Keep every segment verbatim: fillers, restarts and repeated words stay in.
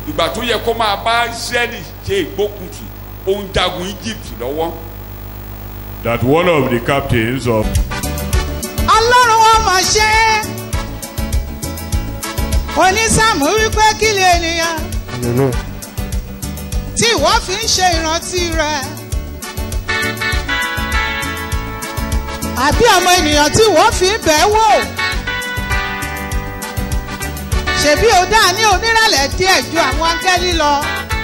ìgbà tó yẹ kó máa bá Ísírẹ́lì ṣe ìgbókùtì ó ń jagun Egypt lọ́wọ́. That one of the captains of Ọlọ́run wọn mọ̀ ṣe é. Onísàmù wípé kí lè ènìyàn tí ìwọ fi ń ṣe ìrántí rẹ̀. Àbí ọmọ ènìyàn tí ìwọ fi ń bẹ̀ wò. Ṣèbí o dá ní onírẹ̀lẹ̀ díẹ̀ ju àwọn áńgẹ́lì lọ.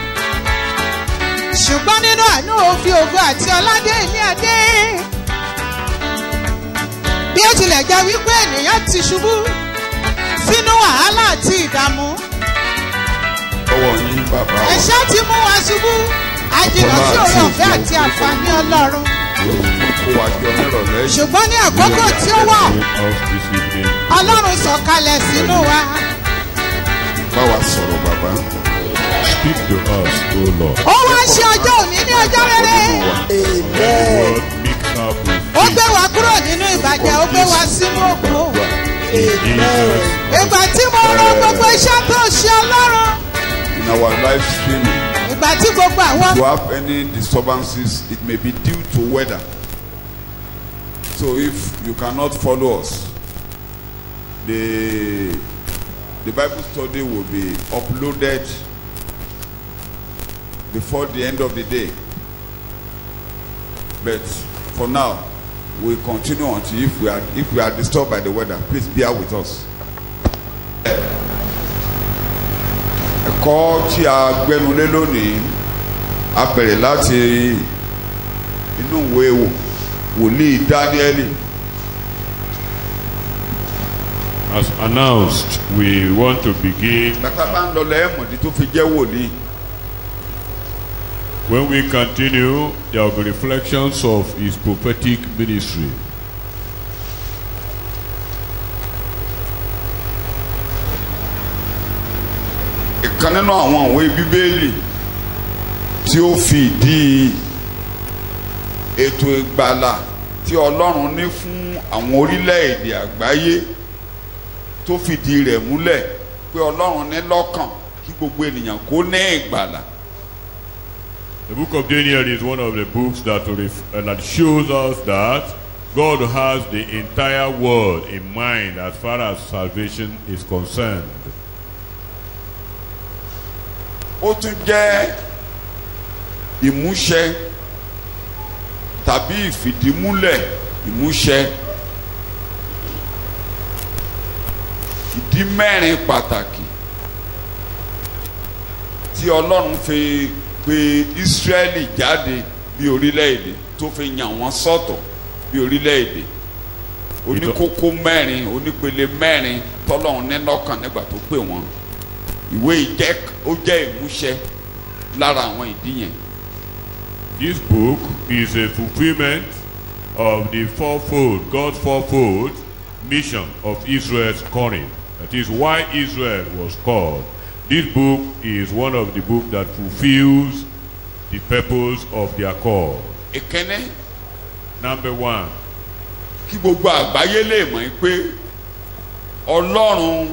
Ṣùgbọ́n nínú àánú òfin ògo àti ọládé ilé adé. Bí ó tilẹ̀ jẹ́ wípé ènìyàn ti ṣubú sínú wàhálà àti ìdààmú. Ọwọ́ yín bàbá wa. Ẹ̀ṣẹ̀ ti mú wa ṣubú. Àjìnà sí oore ọ̀fẹ́ àti àǹfààní Ọlọ́run. Ṣùgbọ́n ní àkókò tí ó wà, Ọlọ́run sọ̀kalẹ̀ sínú wa. Báwa sọ̀rọ̀ bàbá. Speak to us, O Lord. Ó wá ṣe ọjọ́ òní ní ọjọ́ rere. Lord, mix up with Ó gbé wa kúrò nínú ìbàjẹ́, ó gbé wa sínú ògo. Jesus. Ìgbà tí mo rò gbogbo iṣẹ́ tó ṣe Ọlọ́run. In our live streaming, Ìgbà tí gbogbo àwọn. if you have any disturbances, it may be due to weather. So if you cannot follow us, the the Bible study will be uploaded before the end of the day. But for now, we continue until if we are if we are disturbed by the weather, please bear with us. Ẹ̀kọ́ tí a gbẹnulé lónìí a bẹ̀rẹ̀ láti inú ìwé wòlíì Dáníẹ́lì. As announced, we want to begin. Bàtà bá ń lọ lẹ́ẹ̀mọ̀dí tó fi jẹ́ wòlíì. When we continue, there will be reflections of his prophetic ministry. Ìkan nínú àwọn ìwé Bíbélì tí ó fi ìdí ètò ìgbàlà tí Ọlọ́run ní fún àwọn orílẹ̀-èdè àgbáyé tó fìdí rẹ̀ múlẹ̀ pé Ọlọ́run ní lọ́kàn kí gbogbo ènìyàn kó ní ìgbàlà. The book of Daniel is one of the books that, ref uh, that shows us that God has the entire world in mind as far as salvation is concerned. Ó tún jẹ́ ìmúṣẹ tàbí ìfìdímúlẹ̀ ìmúṣẹ ìdí mẹ́rin pàtàkì tí Ọlọ́run fi pè Ísírẹ́lì jáde bí orílẹ̀-èdè tó fi yàn wọ́n sọ́tọ̀ bí orílẹ̀-èdè oníkókó mẹ́rin onípele mẹ́rin tọ́lọ́run ní lọ́kàn nígbà tó pè wọ́n. Ìwé ìjẹ́ ó jẹ́ ìmúṣẹ lára àwọn ìdí yẹn. This book is a fulfillment of the fourfold, God's fourfold mission of Israel's calling. That is why Israel was called. This book is one of the books that fulfills the purpose of their call. Ìkíní. Number one. Kí gbogbo àgbáyé lè mọ̀ pé Ọlọ́run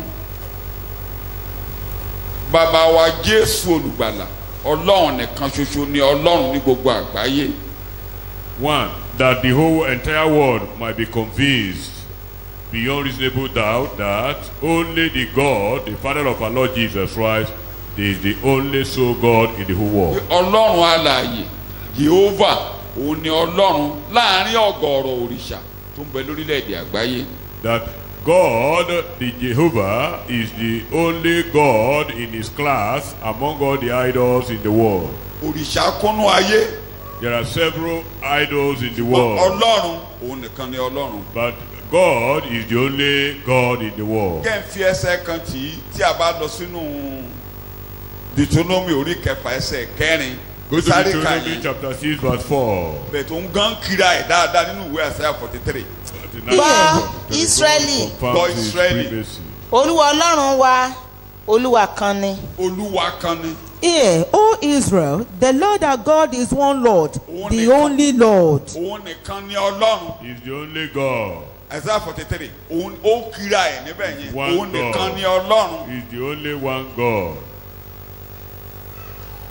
bàbá wa Jésù olùgbàlà Ọlọ́run nìkan ṣoṣo ni Ọlọ́run ní gbogbo àgbáyé. One, that the whole entire world might be convinced beyond reasonable doubt that only the God, the Father of our Lord Jesus Christ, is the only sole God in the whole world. Ọlọ́run alààyè Jehovah òun ni Ọlọ́run láàrin ọ̀gọ̀ọ̀rọ̀ òrìṣà tó ń bẹ lórílẹ̀‐èdè àgbáyé. That God, the Jehovah, is the only God in his class among all the idols in the world. Òrìṣà kúnnú ayé. There are several idols in the world. Ọlọ́run òun nìkan ni Ọlọ́run. But God is the only God in the world. Kẹ́ ń fi ẹsẹ̀ kan tì í tí a bá lọ sínú Deuteronomy orí kẹfà ẹsẹ̀ kẹrin. Go to Deuteronomy chapter six verse four. Bẹ́ẹ̀ tó ń gán kíra ẹ̀ dáadáa nínú ìwé Àìsáyà forty three. Gbọ́ Ísírẹ́lì. Gbọ́ Ísírẹ́lì. Olúwa Ọlọ́run wa, Olúwa kan ni. Olúwa kan ni. Hear, O Israel, the Lord our God is one Lord, the only Lord. Òun nìkan ni Ọlọ́run. He is the only God. Àìsáyà forty three. Òun ó kíra ẹ̀ níbẹ̀ yẹn. One Òun nìkan God. ni Ọlọ́run. He is the only one God.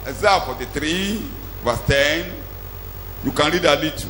Isaiah forty-three verse ten. You can read a little.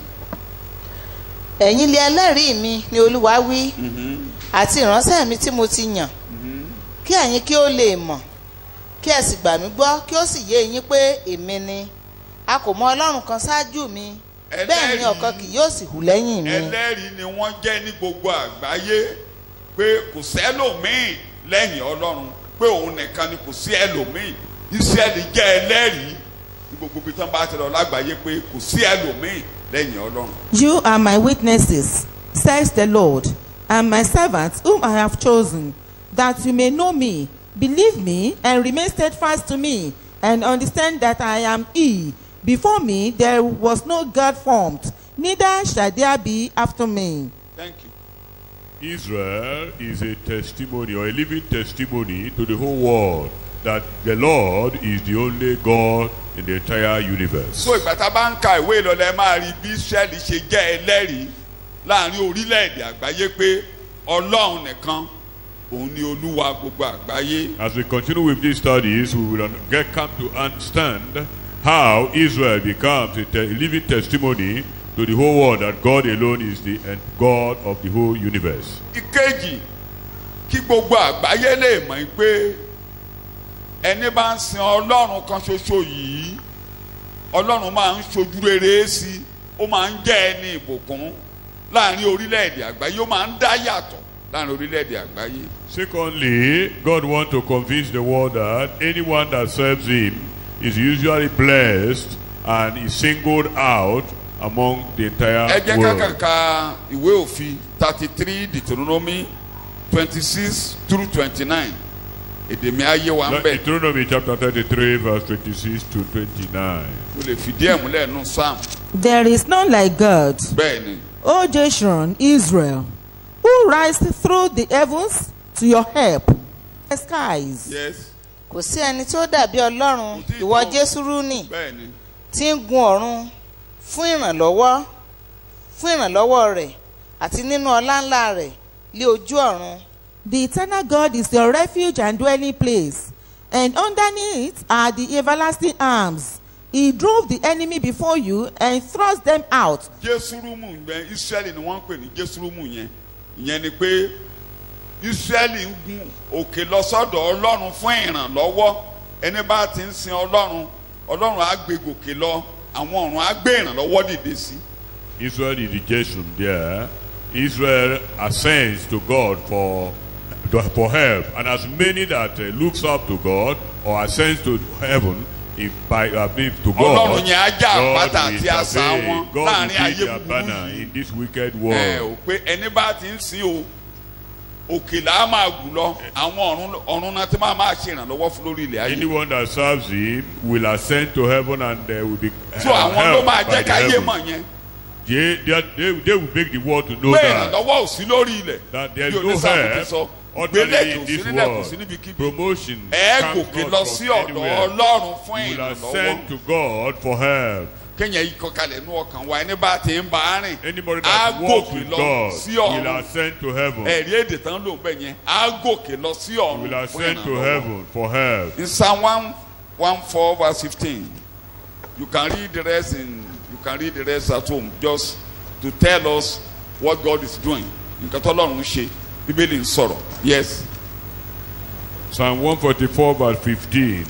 ẹ̀yin lé ẹlẹ́rìí mi ni Olúwa wí àti ìránṣẹ́ mi tí mo ti yàn kí ẹ̀yin kí ó lè mọ̀ kí ẹ sì gbà mí gbọ́ kí ó sì yé yín pé èmi ni a kò mọ Ọlọ́run kan ṣáájú mi bẹ́ẹ̀ ni ọ̀kan kì yóò sì hù lẹ́yìn mi. ẹlẹ́rìí ni wọ́n jẹ́ ní gbogbo àgbáyé pé kò sẹ́lòmíì lẹ́yìn Ọlọ́run pé òun nìkan ni kò sí ẹlòmíì. Ísírẹ́lì jẹ́ ẹlẹ́rìí ní gbogbo ibi tán bá ti lọ lágbàáyé pé kò sí ẹlòmíì lẹ́yìn Ọlọ́run. You are my witnesses, says the Lord, and my servants whom I have chosen, that you may know me, believe me, and remain steadfast to me, and understand that I am He. Before me there was no God formed, neither shall there be after me. Thank you. Israel is a testimony or a living testimony to the whole world that the Lord is the only God in the entire universe. So ìgbà tá a bá ń ka ìwé ìlọlẹ̀ máa rí bí Ísírẹ́lì ṣe jẹ́ ẹlẹ́rìí láàrin orílẹ̀-èdè àgbáyé pé Ọlọ́run nìkan òun ni Olúwa gbogbo àgbáyé. As we continue with these studies, we will get come to understand how Israel becomes a, te a living testimony to the whole world that God alone is the and God of the whole universe. Ìkejì, kí gbogbo àgbáyé lè mọ̀ pé ẹni bá ń sin Ọlọ́run kan ṣoṣo yìí, Ọlọ́run máa ń ṣojú rere sí i, ó máa ń jẹ́ ẹni ìbùkún láàrin orílẹ̀-èdè àgbáyé, ó máa ń dá yàtọ̀ láàrin orílẹ̀-èdè àgbáyé. Secondly, God wants to convince the world that anyone that serves Him is usually blessed and is singled out among the entire ẹ jẹ́ world. ká ka ìwé òfin thirty-three Deuteronomy twenty-six through twenty-nine. Èdè mi ayé wa ń bẹ̀. Deuteronomy chapter thirty-three verse twenty-six to twenty-nine. O lè fìdí ẹ̀ múlẹ̀ nù Psalm. There is none like God, Bẹ́ẹ̀ni. O Jeshurun, Israel, who rises through the heavens to your help, the skies. Yes. kò sí ẹni tí ó dàbí Ọlọ́run ìwọ Jésúrúnì Bẹ́ẹ̀ni. tí ń gun ọ̀run fún ìrànlọ́wọ́ fún ìrànlọ́wọ́ rẹ̀ àti nínú ọlá ńlá rẹ̀ lé ojú ọ̀run. The eternal God is your refuge and dwelling place, and underneath are the everlasting arms. He drove the enemy before you and thrust them out. Jésúrúmù yẹn Ísírẹ́lì ni wọ́n ń pè ní Jésúrúmù yẹn. Ìyẹn ni pé Ísírẹ́lì ń gun òkè lọ sọ́dọ̀ Ọlọ́run fún ìrànlọ́wọ́. Ẹni bá ti ń sin Ọlọ́run, Ọlọ́run á gbé gòkè lọ, àwọn ọ̀run á gbé ìrànlọ́wọ́ dìde sí. Israel is the Jeshurun there. Israel ascends to God for for help, and as many that uh, looks up to God or ascends to heaven, if by uh, to God, Ọlọ́run yẹn á já àpáta God àti will àṣà intervene. wọn God láàrin will ayé be their búburú banner yìí. in this wicked Ẹ world. ò pé ẹni bá ti ń sin o, òkè là á máa gùn lọ, àwọn ọ̀run ọ̀run náà ti máa máa ṣe ìrànlọ́wọ́ fún lórí ilẹ̀ ayé. Anyone that serves Him will ascend to heaven and uh, will be uh, So àwọn ló helped máa by jẹ́ the káyé heaven. mọ̀ yẹn. They, they, are- they, they will make the world to know Pé that, ìrànlọ́wọ́ ò sí lórí ilẹ̀. that there is Bí no onísàmù ti help sọ, ordinarily gbélé in kò sí this nílẹ̀ kò world. sí níbikíbi. Promotion Ẹ comes gòkè not lọ from sí ọ̀dọ̀ anywhere. Ọlọ́run fún You will ìrànlọ́wọ́. ascend to God for help. Kéèyàn yìí kọkalẹ̀ ní ọkàn wa ẹni bá ti ń bá a rìn. Anybody Á that walks gòkè with lọ God sí will ọ̀run. ascend to heaven. Ẹ̀rí èdè tán ló ń bẹ̀ yẹn. Á gòkè lọ sí ọ̀run Will fún ascend to ìrànlọ́wọ́. heaven for help. In Psalm one one four verse fifteen, you can read the rest in you can read the rest at home just to tell us what God is doing. Nǹkan tó Ọlọ́run ń ṣe, Bíbélì ń sọ̀rọ̀. Yes. Psalm one forty-four verse fifteen.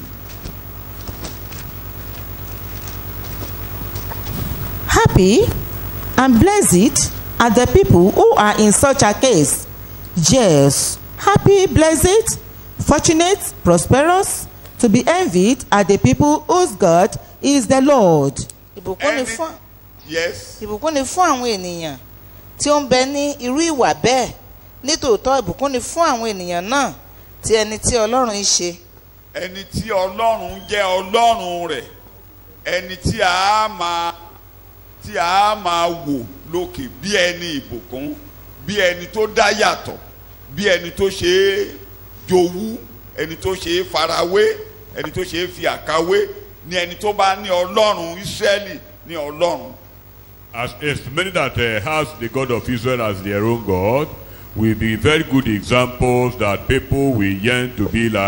Happy and blessed are the people who are in such a case. Yes, happy, blessed, fortunate, prosperous, to be envied are the people whose God is the Lord. ìbùkún ni Any- fún Yes. ìbùkún ni fún àwọn ènìyàn tí ó ń bẹ ní irú ìwà bẹ́ẹ̀ nítòótọ́ ìbùkún ni fún àwọn ènìyàn náà tí ẹni tí Ọlọ́run ń ṣe. Ẹni tí Ọlọ́run jẹ́ Ọlọ́run rẹ̀, ẹni tí a máa tí a máa wò lókè bí ẹni ìbùkún, bí ẹni tó dá yàtọ̀, bí ẹni tó ṣe é jowú, ẹni tó ṣe é farawé, ẹni tó ṣe é fi àkàwé, ní ẹni tó bá ní Ọlọ́run Ísírẹ́lì ní Ọlọ́run. As, as many that uh, has the God of Israel as their own God will be very good examples that people will yearn to be like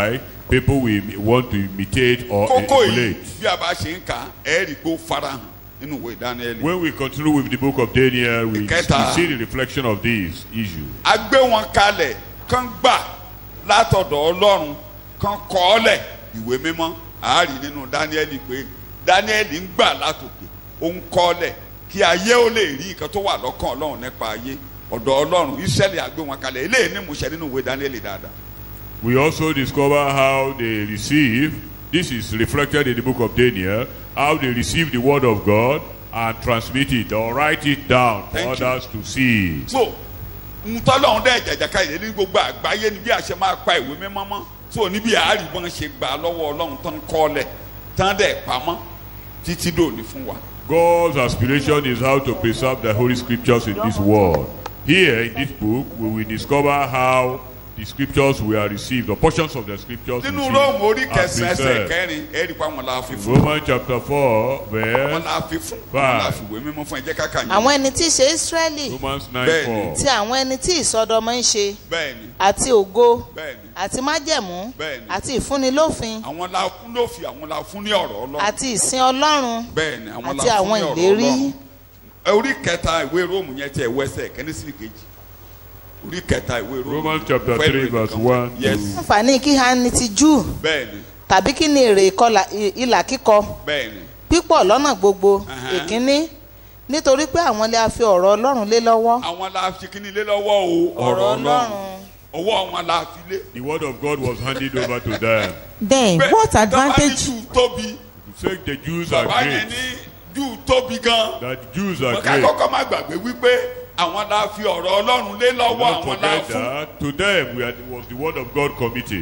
people will want to imitate or kókó yìí emulate. bí a bá ṣe ń kà ẹ́ rí i pé ó farahàn nínú ìwé Dáníẹ́lì. When we continue with the book of Daniel, we, we Ìkẹta. see the reflection of this issue. a gbé wọn kalẹ̀ kán gbà látọ̀dọ̀ Ọlọ́run kán kọ́ ọ́ lẹ̀ ìwé mímọ́ àárí nínú Dáníẹ́lì pé Dáníẹ́lì ń gbà látòkè ó ń kọ́ ọ́ lẹ̀ kí ayé ó lè rí nǹkan tó wà lọ́kàn Ọlọ́run nípa ayé ọ̀dọ̀ Ọlọ́run Ísírẹ́lì a gbé wọn kalẹ̀ eléyìí ní ìmúṣẹ nínú ìwé Dáníẹ́lì dáadáa. We also discover how they receive, this is reflected in the book of Daniel, how they receive the word of God and transmit it or write it down for Thank you. others to see. so ntọ́lọ́run dẹ́ jàjàká yìí ní gbogbo àgbáyé ni bí a ṣe máa pa ìwé mímọ́ mọ́ so níbi àárí wọn ṣe gbà lọ́wọ́ Ọlọ́run tán kọ́ lẹ̀ tán dẹ̀ pamọ́ títí dòní fún wa. God's aspiration is how to preserve the Holy Scriptures in this world. Here in this book, we will discover how the Scriptures were received, the portions of the Scriptures nínú received Róòmù orí and kẹsàn-án ẹsẹ̀ preserved. kẹrin ẹ̀rí pa wọn la fi fún Romans chapter four, wọn verse la fi fún wọn la fi ìwé mímọ́ fún ẹ jẹ́ ká kà yín. àwọn ẹni tí í ṣe Ísírẹ́lì Romans nine Bẹ́ẹ̀ni. four. tí àwọn ẹni tí ìsọdọmọ ń ṣe bẹ́ẹ̀ni àti ògo bẹ́ẹ̀ni àti májẹ̀mú Bẹ́ẹ̀ni. àti ìfúnnilófin àwọn la fún lófin àwọn la fún ní ọ̀rọ̀ Ọlọ́run àti ìsìn Ọlọ́run bẹ́ẹ̀ni àwọn àti la fún àwọn ní ọ̀rọ̀ ìlérí. Ọlọ́run. Ẹ orí kẹta ìwé Róòmù yẹn tiẹ̀ wẹ́sẹ̀ kẹ́ni sí kejì orí kẹta ìwé Róòmù. Romans chapter Fẹ́ three ìwé verse nìkan. one Yes to àǹfààní kí ha ní ti Júù bẹ́ẹ̀ni tàbí kí ni èrè ìkọlà ìlà kíkọ bẹ́ẹ̀ni pípọ̀ lọ́nà gbogbo Ẹhẹ́n. ìkíní nítorí pé àwọn lè fi ọ̀rọ̀ Ọlọ́run lé lọ́wọ́ àwọn la fi kíní lé lọ́wọ́ o ọ̀rọ̀ Ọlọ́run ọwọ́ wọn la fi lé. the word of God was handed over to them. Then Bẹ́ẹ̀, what tọ́ba ní advantage? Júù tóbi To say the Jews are bàbá yẹn great, ní Júù tóbi gan. that the Jews are Mo ká great. kọ́kọ́ má gbàgbé wípé àwọn la fi ọ̀rọ̀ Ọlọ́run lé lọ́wọ́ Don't àwọn la forget fún. that to them we had, was the word of God committed.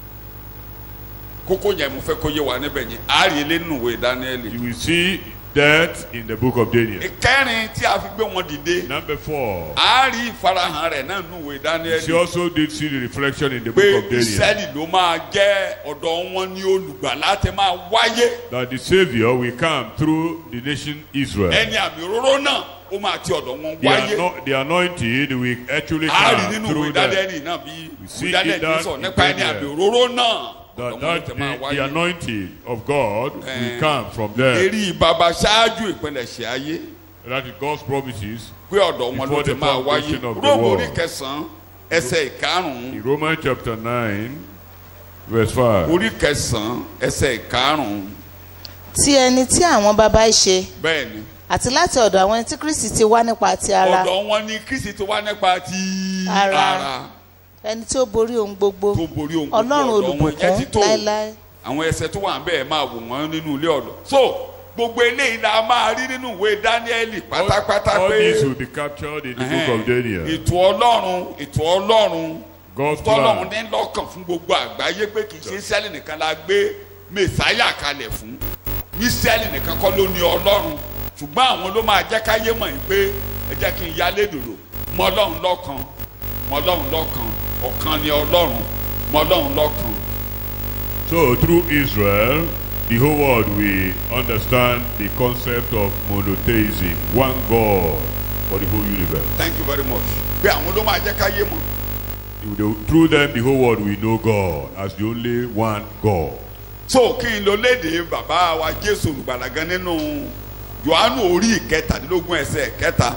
Kókó yẹn mo fẹ́ kó yé wa níbẹ̀ yẹn àárí ilé nínú ìwé Dáníẹ́lì. You will see that in the book of Daniel. Ìkẹrin tí a fi gbé wọn dìde Number four. àárí ìfarahàn rẹ̀ náà nínú ìwé She Dáníẹ́lì. also did see the reflection in the Pé book of Daniel. Ísírẹ́lì ló máa jẹ́ ọ̀dọ̀ wọn ní olùgbàlà tí máa wáyé. That the Savior will come through the nation Israel. Ẹni àmì òróró náà ó máa ti ọ̀dọ̀ wọn The, wáyé. ano- the anointed will actually àárí come nínú ìwé through them. Dáníẹ́lì náà bí see Dáníẹ́lì it down sọ in nípa ẹni Daniel. àmì òróró náà That, ọ̀dọ̀ wọn that ti máa the, the wáyé. anointing of God Eh. will come from them. Èrí bàbá ṣáájú ìpilẹ̀ṣẹ̀ ayé That is God's promises. pé ọ̀dọ̀ wọn ló Before ti the máa wáyé. foundation of the Róòmù world. orí kẹsàn-án ẹsẹ̀ ìkarùn-ún In Romans chapter nine, verse five. orí kẹsàn-án ẹsẹ̀ ìkarùn-ún tí ẹni tí àwọn bàbá ń ṣe bẹ́ẹ̀ ni àti láti ọ̀dọ̀ àwọn ẹni tí Kristi ti wá nípa ti ara ọ̀dọ̀ wọn ni Kristi tó wá nípa ti Ara. ara ẹni tí ó borí ohun gbogbo tó borí ohun gbogbo Ọlọ́run ọ̀dọ̀ wọn yẹn ti olùbùkún tó láéláé. àwọn ẹsẹ̀ tó wà ń bẹ́ẹ̀ máa wò wọ́n nínú ilé ọ̀dọ̀ so gbogbo eléyìí la máa rí nínú ìwé Dáníẹ́lì All, pátápátá all pé this will be captured in the book of Daniel. ètò Ọlọ́run ètò Ọlọ́run God's tọ́lọ́run plan. ní lọ́kàn fún gbogbo àgbáyé pé kì í ṣe Ísírẹ́lì nìkan la gbé mẹ̀sáyà kalẹ̀ fún Ísírẹ́lì nìkan kọ́ ló ní Ọlọ́run ṣùgbọ́n àwọn ló máa jẹ́ káyé mọ̀ yìí pé ẹ jẹ́ kí n yálé dòdò mọ Ọlọ́run lọ́kan mọ Ọlọ́run lọ́kan ọ̀kan ni Ọlọ́run mọ Ọlọ́run lọ́kan. So through Israel, the whole world will understand the concept of monotheism, one God for the whole universe. Thank you very much. pé àwọn ló máa jẹ́ káyé mọ̀. Through them, the whole world will know God as the only one God. so kí n lo léde bàbá wa Jésù olùgbàlà gan nínú Jòhánù orí ìkẹtàdínlógún ẹsẹ̀ kẹta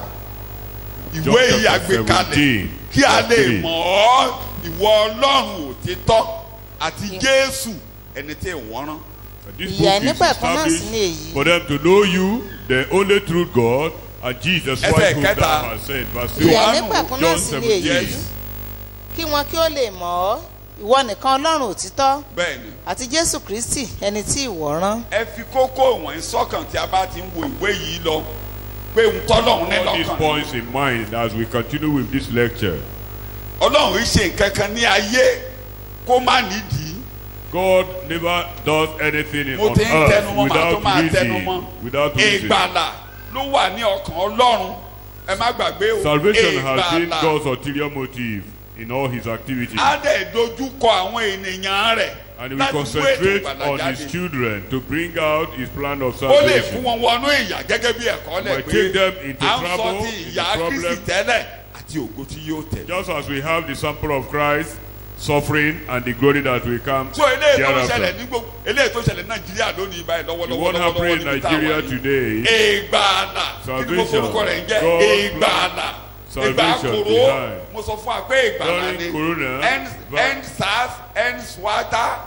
ìwé yìí àgbékalẹ̀ kí a lè mọ̀ ọ́ ìwọ Ọlọ́run òtítọ́ àti Jésù ẹni tí ìwọ́n rán. This Ìyà book is nípẹ̀kun náà sì established ni èyí. for them to know you, the only true God, and Jesus Ẹsẹ̀ Christ who kẹta. thou hast sent. Verse three. ìyà Jòhánù, nípẹ̀kun náà John sì ni seventeen. èyí Yes. kí wọn kí ó lè mọ̀ ọ́ ìwọ nìkan Ọlọ́run òtítọ́ bẹ́ẹ̀ni àti Jésù Kristi ẹni tí ìwọ rán. ẹ fi kókó ìwọ̀nyí sọ́kàn tí a bá ti ń wo ìwé yìí lọ pé ń tọ́lọ́run ní All these lọ́kàn. points in mind as we continue with this lecture. Ọlọ́run yìí ṣe nǹkan kan ní ayé kó má nídìí. God never does anything mo on ti ń tẹnu earth mọ́ màá tó máa without tẹnu reason. mọ́. Without reason. Ìgbàlà ló wà ní ọkàn Ọlọ́run ẹ má gbàgbé o. Salvation has been Ìgbàlà. God's ulterior motive in all his activities. Á dẹ̀ dojú kọ àwọn ènìyàn rẹ̀ And he will láti gbé ètò concentrate ìgbàlà on his jáde. children to bring out his plan of Ó lè fún salvation. wọn wọnú ìyà gẹ́gẹ́ bí ẹ̀kọ́ lẹ̀ Might pé take them into à ń sọ trouble, ti into ìyà problem. Kristi tẹ́lẹ̀ àti ògo tí yóò tẹ̀. Just as we have the sample of Christ suffering and the glory that will come so eléyìí tó ń ṣẹlẹ̀ thereafter. ní gbogbo eléyìí tó ń ṣẹlẹ̀ Nàìjíríà lónìí báyìí The lọ́wọ́lọ́wọ́ one happening in níbi tá a wà Nigeria yìí. today, Ìgbàlà kí ni mo Salvation. forúkọ rẹ̀ ń jẹ́ God ìgbàlà ìgbà salvation kòró behind. mo sọ fún wa pé ìgbàlà During ni Corona, end but- end SARS end swata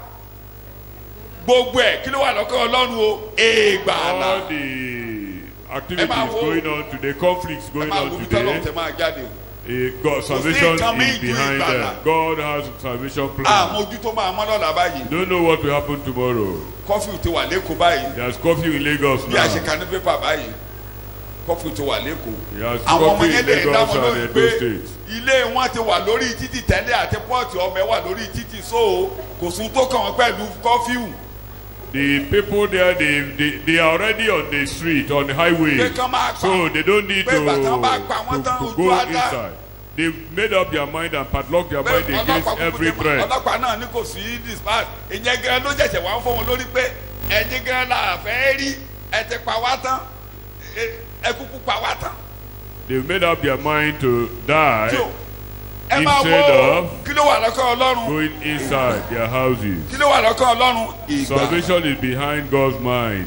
gbogbo ẹ̀ kí ló wà lọ́kàn Ọlọ́run o ìgbàlà all the activities Ẹ máa wo- going on today, conflicts ẹ going máa wo on bí tọ́lọ̀ today, tẹ máa jáde o. eh, God, salvation nǹkan míì is ju behind ìgbàlà. them. God has a salvation plan. àmójú tó máa mọ́ lọ́la báyìí Don't know what will happen tomorrow. kọ́fíù ti wà lẹ́kọ̀ọ́ báyìí There's curfew in Lagos bí a ṣe now. ka ní pépà báyìí kọ́fíù ti wà lẹ́kọ̀ọ́ Yes, àwọn ọmọ curfew yẹn in lè dá Lagos wọn and lóyún Edo pé State. ilé wọn ti wà lórí títì tẹ́lẹ̀ àti pọ́ọ̀tì ọmọ ẹ wà lórí títì so kò sún tó kàn wọ́n pẹ̀lú kọ́fíù The people there, they, they, they are already on the street, on the highway. pé kán máa pa So they don't need to, pé bàtà bá pa to, wọ́n tán to ojú go á dá inside. They've made up their mind and padlocked their pé mind against ọlọ́pàá every kúkú threat. ọlọ́pàá náà ní kò sí dispatch ìyẹn gan ló ṣẹ̀ṣẹ̀ wá ń fọ́ wọn lórí pé ẹ̀yin gan la fẹ́ rí ẹ ti pa wá tán ẹ- ẹ kúkú pa wá tán. They've made up their mind to die So, ẹ máa instead wo of kí ló wà lọ́kàn Ọlọ́run going inside their houses. kí ló wà lọ́kàn Ọlọ́run ìgbà Salvation is behind God's mind.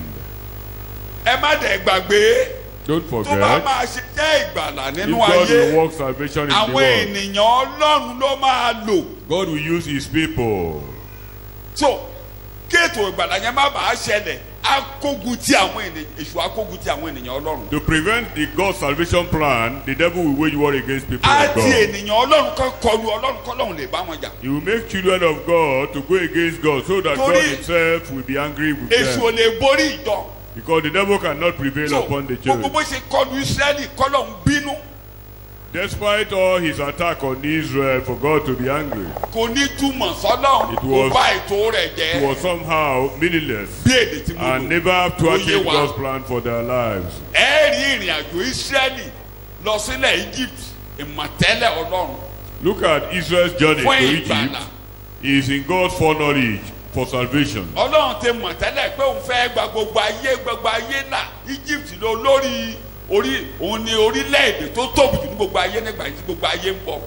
ẹ má dẹ̀ gbàgbé Don't tó bá forget, máa ṣe jẹ́ ìgbàlà if nínú God will ayé work salvation in the àwọn world, ènìyàn Ọlọ́run ló máa lò God will use His people. so kí ètò ìgbàlà yẹn má bàa ṣẹlẹ̀ akógun ti àwọn ènìyàn èṣù akógun ti àwọn ènìyàn Ọlọ́run To prevent the God's salvation plan, the devil will wage war against people of àti God. ènìyàn Ọlọ́run kan kọlu Ọlọ́run kọ́lọ́run lè bá wọn jà He will make children of God to go against God so that God Torí- Himself will be angry with èṣù ò them. lè borí ìjọ Because the devil cannot prevail so upon the gbogbo church. bó ṣe kọlu Ísírẹ́lì kọ́lọ́run bínú Despite all his attack on Israel for God to be angry, kò ní túmọ̀ sọ́lọ́run It kò was- bá ètò rẹ̀ it jẹ́ was somehow meaningless bí èdè tí mo and lò never Ó thwarted yé wa. God's plan for their lives. ẹ rí ìrìn àjò Ísírẹ́lì lọ sílẹ̀ Egypt ìmọ̀tẹ́lẹ̀ Ọlọ́run Look at Israel's journey fún to ìgbàlà Egypt. He is in God's foreknowledge for salvation. Ọlọ́run ti mọ̀ tẹ́lẹ̀ pé òun fẹ́ gba gbogbo ayé gbogbo ayé là Egypt ló lórí orí òun ni orílẹ̀-èdè tó tóbi jù ní gbogbo ayé nígbà tí gbogbo ayé ń bọ̀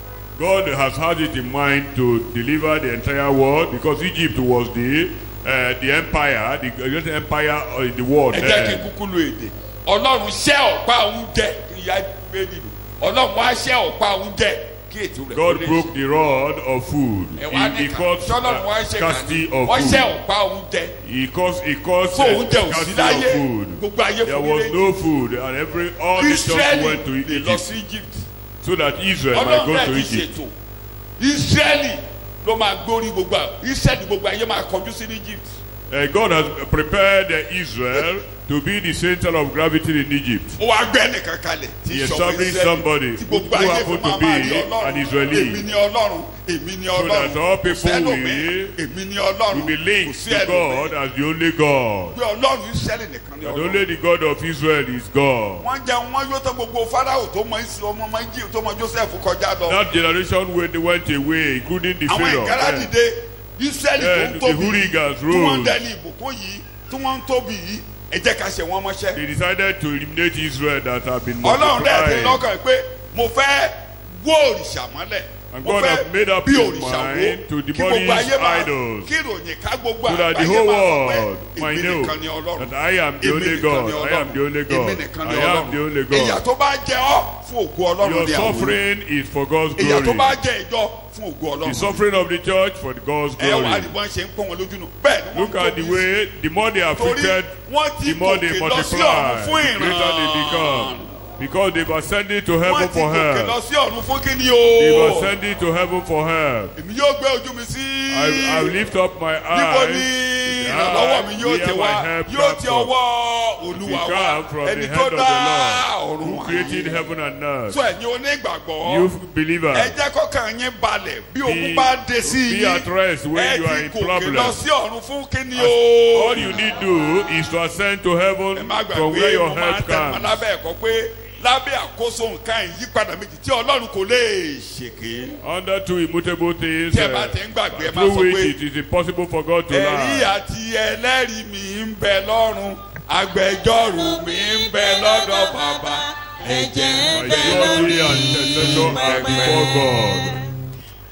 God has had it in mind to deliver the entire world because Egypt was the uh, the empire, the greatest empire in the world. ẹ jẹ́ kí n then. kúkú lo èdè Ọlọ́run ṣẹ́ ọ̀pá òun jẹ kí ìyá gbé nínú Ọlọ́run wá ṣẹ́ ọ̀pá òun jẹ kí ètò rẹ̀ God kó lè broke ṣe. the rod of food. ẹ wá He, ní he ká caused Ọlọ́run wá uh, ṣe scarcity kàní of wọ́n ṣẹ́ food. ọ̀pá òun jẹ He caused, he caused so uh, òun jẹ òsì scarcity láyé of food. gbogbo ayé There fún was ilé no food, and every all nations Ísírẹ́lì went to lè lọ Egypt sí Egypt so that Israel might Ọlọ́run go náà to ti Egypt. ṣètò Ísírẹ́lì ló máa gbórí gbogbo Ísírẹ́lì gbogbo ayé máa kọjú sí Egypt Uh, God has prepared uh, Israel to be the center of gravity in Egypt. ó wá gbẹ́ nìkan kalẹ̀ tí He ìṣọ̀wọ́ established Ísírẹ́lì somebody tí gbogbo who ayé happened fún to máa máa be rí Ọlọ́run an Israeli. èmi ni Ọlọ́run èmi ni So that all Ọlọ́run kò people sẹ́lòmí will- èmi ni Ọlọ́run will be kò linked sí to ẹlòmí God as the only God. pé Ọlọ́run Ísírẹ́lì nìkan ni That Ọlọ́run only the God of Israel is God. wọ́n jẹun wọ́n yóò tó gbogbo Fáráò tó mọ Ísírẹ́lì ọmọ ọmọ Íjíbítì tó mọ Jósẹ́fù kọjá lọ That generation went, went away, including the àwọn Pharaoh. ìkárà Then, dìde Ísírẹ́lì tó then ń the tóbi hooligans tí wọ́n ń rose. dẹni ìbùkún yìí tí wọ́n ń tóbi yìí ẹ jẹ́ ká ṣe wọ́n mọ́ṣẹ́ They decided to eliminate Israel that have been Ọlọ́run dẹ̀ ti multiplied. lọ́kàn pé mo fẹ́ wó òrìṣà mọ́lẹ̀ And mo God fẹ́ have made up bí his òrìṣà wo mind to kí gbogbo demolish ayé máa idols. kí ìròyìn ká gbogbo So that the àgbáyé whole máa sọ world pé might èmi know nìkan ni Ọlọ́run that I am the èmi only nìkan God. ni I am the only Ọlọ́run God. èmi nìkan ni I am the Ọlọ́run only ìyà God. tó bá jẹ ọ́ fún ògo Ọlọ́run Your ni àwọn suffering is for God's ìyà tó bá glory. jẹ ìjọ fún ògo The Ọlọ́run suffering of the church for God's ẹ wà glory. ní wọ́n ṣe ń pọ́n wọn lójú nù bẹ́ẹ̀ ni wọ́n Look at the tóbi way, the more they are torí afflicted, wọ́n ti the more they gòkè lọ sí ọ̀run multiply, fún the greater they ìran become. Because they've ascended to heaven wọ́n ti for gòkè lọ help. sí ọ̀run fún kíni They've o ascended to heaven for help. èmi yóò gbé ojú mi sí I, I lift up my níbo eyes. ni the ìrànlọ́wọ́ mi eye yóò where ti my wá help yóò comes ti from. ọwọ́ It Olúwa will wá come from ẹni the tó hand of dá the ọ̀run Lord, who created wọ̀nyí. heaven and earth. so ẹ̀yin onígbàgbọ́ You ẹ believers, jẹ́ kọ́kàn yín balẹ̀ bí Be- ogun bá dé sí be yín at rest when ẹ you are ti in gòkè problem. lọ sí ọ̀run fún kíni o. all you need do is to ascend to ẹ heaven má from where gbàgbé your mo máa ń help tẹnumọ́ comes. lábẹ́ ẹ̀kọ́ pé lábẹ́ àkóso nǹkan ìyípadà méjì tí Ọlọ́run kò lè ṣèké. Under two immutable things, tí ẹ bá uh, ti ń gbàgbé ẹ má through sọ which pé it is impossible for God to ẹ̀rí lie. àti ẹlẹ́rìí mi ń bẹ lọ́run agbẹjọ́rò mi ń bẹ lọ́dọ̀ bàbá ẹ̀jẹ̀ ń My bẹ surety lórí and intercessor are before God.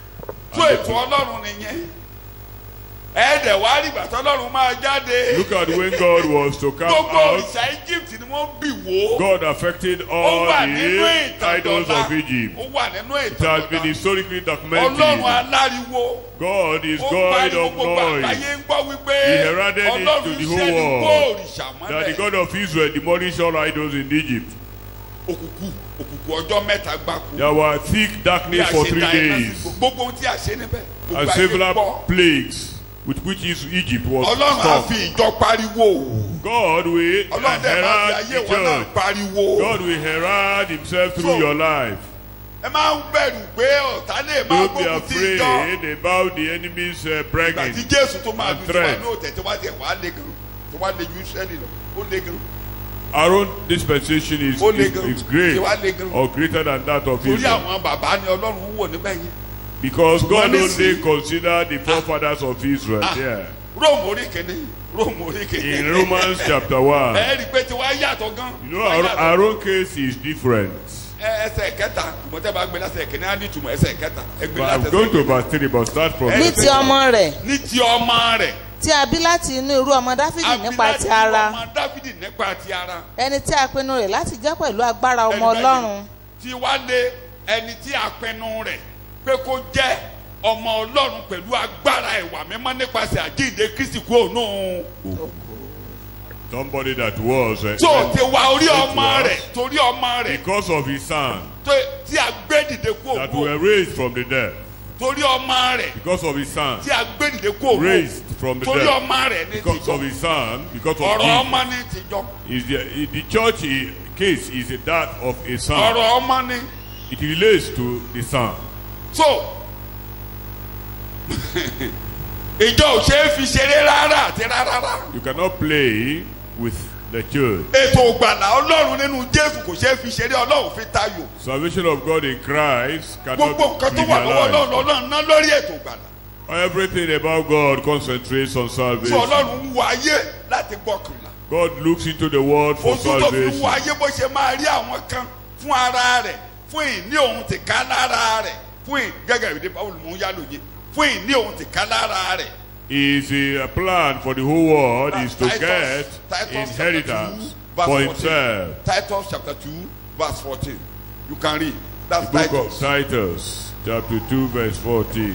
tó ètò ọlọ́run nìyẹn. ẹ̀ẹ́dẹ̀ wá rí ìgbà tọ́lọ́run máa jáde. Look at when God was to come gbogbo out. òrìṣà Egypt ni wọ́n bì wó. God affected all ó wà nínú the ìtàn idols dọ̀la. of Egypt. ó wà nínú It has been ìtàn dọ̀la. historically ọlọ́run documented. aláriwo. God is ó God pariwo of gbogbo noise. àgbáyé ń gbọ́ wípé He heralded it to ọlọ́run the whole ṣẹ́ni wó world òrìṣà that the mọ́lẹ̀. God of Israel demolished all idols in Egypt. òkùnkùn òkùnkùn ọjọ́ mẹ́ta gbáko. There were thick darkness for three days gbogbo ohun tí a ṣe níbẹ̀. gbogbo and ayé several gbọ́. plagues with which Egypt was ọlọ́run á stopped. fi ìjọ pariwo. God will ọlọ́run dẹ̀ máa herald fi the ayé wọn náà church. pariwo. God will herald himself through So, your life. ẹ máa ń bẹ̀rù pé ọ̀tá lè máa Don't be gbógun tí ìjọ. afraid about the enemy's uh, ìgbà bragging. tí Jésù tó máa and dùn tí wọ́n threat. ní òtẹ̀ tí wọ́n ti wà á lé gan tí wọ́n á lé ju Ísírẹ́lì lọ ó lé gan. Our own dispensation is, Ó le is, gan. is great Ṣé wàá le gan? or greater than that of torí Israel. àwọn bàbá ni Ọlọ́run ń wò níbẹ̀ yẹn. Because God Ṣùgbọ́n only nísìnyí- considered the forefathers of Israel Ah. there. Róòmù orí kìíní Róòmù orí kìíní. In Romans chapter one, ẹ rí i pé tí wọ́n á yàtọ̀ gan. you know, our, our own case is different. Ẹ- ẹsẹ̀ kẹta ìmọ̀tẹ́ bá gbé lásẹ̀ kìíní á ní ìtumọ̀ ẹsẹ̀ kẹta. ẹ gbé But I'm lásẹ̀ going to kìíní. verse three, but start from Eh. ní verse ti three. ọmọ rẹ̀ ní ti ọmọ rẹ̀. tí a bí láti inú irú ọmọ dáfídì nípa ti ara ọmọ Dáfídì nípa ti ara. ẹni tí a pinnu rẹ̀ láti jẹ́ pẹ̀lú agbára ọmọ Ẹni bẹ́ẹ̀ ọlọ́run tí wá lé ẹni tí a pinnu rẹ̀ pé kó jẹ́ ọmọ ọlọ́run pẹ̀lú agbára ìwà mímọ́ nípasẹ̀ àjíǹde Kristi kúrò nù. Somebody that was uh, tó ti wá orí sent to ọmọ us rẹ̀ torí ọmọ rẹ̀ because of his son tó- tí a gbé dìde kúrò that nù were raised from the dead. torí ọmọ rẹ̀ Because of his son tí a gbé dìde kúrò nù raised from the torí dead. ọmọ rẹ̀ ní Because of tìjọ his son, because of ọ̀rọ̀ Jesus. ọmọ ní tìjọ Is the, the church i- case is that of a son. ọ̀rọ̀ ọmọ ní. It relates to the son. so ìjọ ò ṣe é fi ṣeré rárá àti rárá. You cannot play with the church. ètò ìgbàlà ọlọ́run nínú Jésù kò ṣe é fi ṣeré ọlọ́run fi tayò. Salvation of God in Christ cannot gbogbo nǹkan be tó wà lọ́wọ́ ọlọ́run trivialized. ọlọ́run ná lórí ètò ìgbàlà. Everything about God concentrates on tí salvation. ọlọ́run ń wo ayé láti gbọ́kànlá. God looks into the world for ojú tó fi salvation. wo ayé bó ṣe máa rí àwọn kan fún ara rẹ̀ fún ìní òun ti ká lára rẹ̀ fún ì gẹ́gẹ́ ìdí Pawulo mú yálò yé fún ìní òun ti ká lára rẹ̀. His uh, plan for the whole world is to Titus- get Titus inheritance chapter two, for verse himself. Titus chapter two verse fourteen you can read that's The book Titus. of Titus, chapter two, verse fourteen.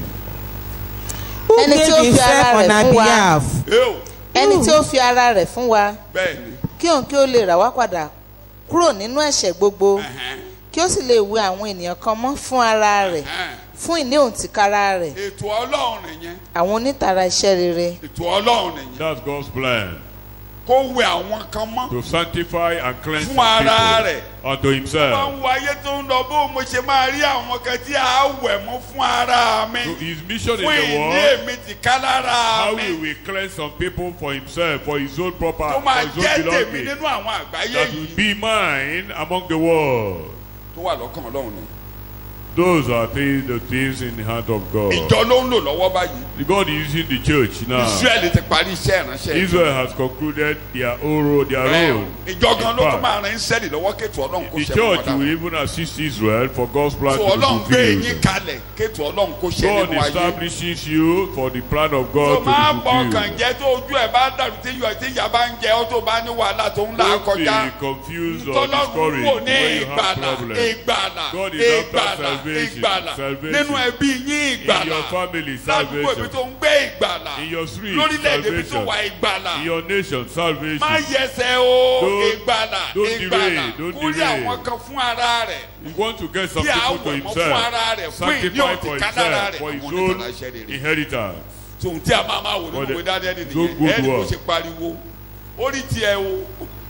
Who Ẹni tí ó gave fi ara himself on rẹ̀ our fún wa. behalf? Yóò ẹni tí ó fi ara rẹ̀ fún wa bẹ́ẹ̀ ni kí òun kí ó lè rà wá padà kúrò nínú ẹ̀ṣẹ̀ gbogbo ẹ̀hẹ́n, kí ó sì lè wẹ àwọn ènìyàn kan mọ́ fún ara rẹ̀ ẹ̀hẹ́n. fún ìní òun tìkára rẹ̀ ètò ọlọ́run nìyẹn àwọn onítara iṣẹ́ rere ètò ọlọ́run nìyẹn That's God's plan. kó wẹ àwọn kan mọ́ To sanctify and cleanse fún ara people rẹ̀. unto máa himself. ń wo ayé tó ń lọ bó mo ṣe máa rí àwọn kan tí a wẹ̀ mọ́ fún ara mi So his mission in fún the ìní world, èmi ti ká lára how mi he will cleanse some people for himself, for his own proper, tó for máa his jẹ́ own tèmi belonging, nínú àwọn àgbáyé that will yìí be mine among the world. tó wà lọ́kàn ọlọ́run ni. Those are things, the things in the heart of God. ìjọ ló ń lò lọ́wọ́ báyìí God is using the church now. Israẹli ti parí iṣẹ́ ìránṣẹ́ Israel has concluded their own role. Their role. ìjọ gan In ló tún fact, máa ran Ísírẹ́lì lọ́wọ́ kéètò ọlọ́run kó the ṣe mọ́ church wọn will dára even assist Israel for God's plan tó to ọlọ́run be gbé yín fulfilled. kalẹ̀ kéètò ọlọ́run kó ṣe God nínú ayé establishes you for the plan of tó God to máa be bọ̀ kàn fulfilled. jẹ́ tó ojú ẹ̀ bá dàrú tí yọ tí ìyá bá ń jẹ ọ́ tó bá ní wàhálà tó ń là Don't kọjá be confused or tọ́lọ́run discouraged wò ní when you have ìgbàlà problems. ìgbàlà God is after ìgbàlà salvation, ìgbàlà salvation. nínú ẹbí yín In ìgbàlà your family, ládùúgbò ibi salvation. tó ń gbé ìgbàlà In your street, lórílẹ̀‐èdè ibi tó salvation. wà ìgbàlà In your nation, salvation. má yẹsẹ̀ o Don't- ìgbàlà don't ìgbàlà delay, don't kúrì delay. àwọn kan fún ara rẹ̀ You want to get some kí people to àwẹ̀ mọ́ fún ara rẹ̀ himself, fún ìní sanctify for òtí kálára himself, rẹ̀ for his àwọn own onítàlá iṣẹ́ rere inheritance. tòun tí a máa máa wò For nínú the- ìwé dáadé so nìyẹn good ẹni kò work. ṣe pariwo orí tiẹ̀ o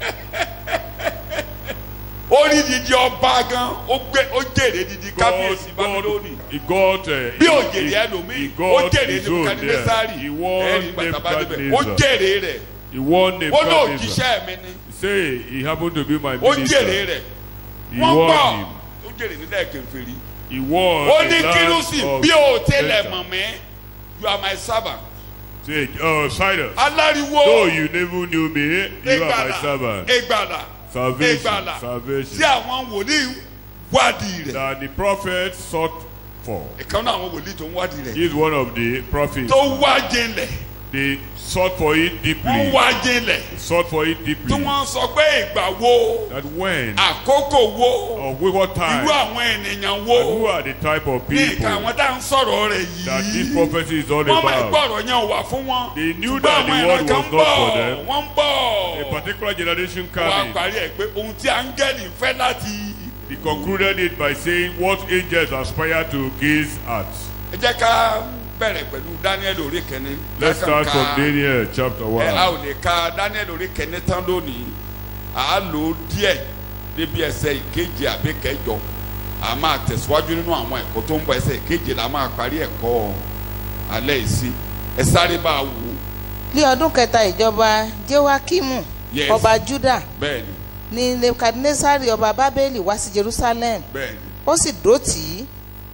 orí didi ọba gan ó gbé ó jèrè didi kábíyèsí Bábílónì he got, uh, bí he- òjèrè he- ẹlòmíì he ó got jèrè his own there. Nebukadnesari He won ẹni gbàtàbà débẹ̀ ó Nebuchadnezzar. jèrè rẹ̀ He won ó lóò Nebuchadnezzar. jíṣẹ́ mi ni Say he happened to be my ó jèrè minister. rẹ̀ He wọ́n won gbọ́ him. ó jèrè nílẹ̀ kẹfẹ́rí He won ó the ní land kírúsì of bí o tẹ́lẹ̀ Satan. mọ̀ mí you are my servant Say, uh, Cyrus, aláriwo though you never knew me, you are my ìgbàlà servant. ìgbàlà Salvation, ìgbàlà tí salvation. àwọn wòlíì wádìí rẹ̀ That the prophet sought for. ìkan náà àwọn wòlíì tó ń wádìí rẹ̀. He is one of the prophets. tó wá jinlẹ̀. They sought for it deeply. wọ́n wá jinlẹ̀. Sought for it deeply. tí wọ́n sọ pé ìgbà wo. That when. àkókò wo. Of what time. irú àwọn ènìyàn wo. And who are the type of people. ní ìka àwọn tá à ń sọ̀rọ̀ rẹ̀ yìí. That this prophecy is all wọ́n about. máa gbọ́rọ̀ yẹn wà fún wọn. They knew that the word was not for them. wọ́n ń bọ̀. A particular generation wọ́n á coming. parí ẹ̀ pé ohun tí áńgẹ́lì fẹ́ láti. He concluded it by saying what angels aspire to gaze at. ẹ jẹ́ ká bẹ̀rẹ̀ pẹ̀lú Daniel orí kẹ́ni. Let's start from Daniel chapter one. ẹ a ò lè ka Daniel orí kẹ́ni tán lónìí à á lò ó díẹ̀ débi ẹsẹ̀ ìkeje àbí kẹjọ à máa tẹ̀síwájú nínú àwọn ẹ̀kọ́ tó ń bọ̀ ẹsẹ̀ ìkeje la máa parí ẹ̀kọ́ alẹ́ yìí sí ẹ sáré bá a wò ó. ní ọdún kẹta ìjọba jehoiakimu Yes. ọba juda bẹ́ẹ̀ni ní nebukadnesari ọba bábélì wá sí jerusalem bẹ́ẹ̀ni ó sì dó tì í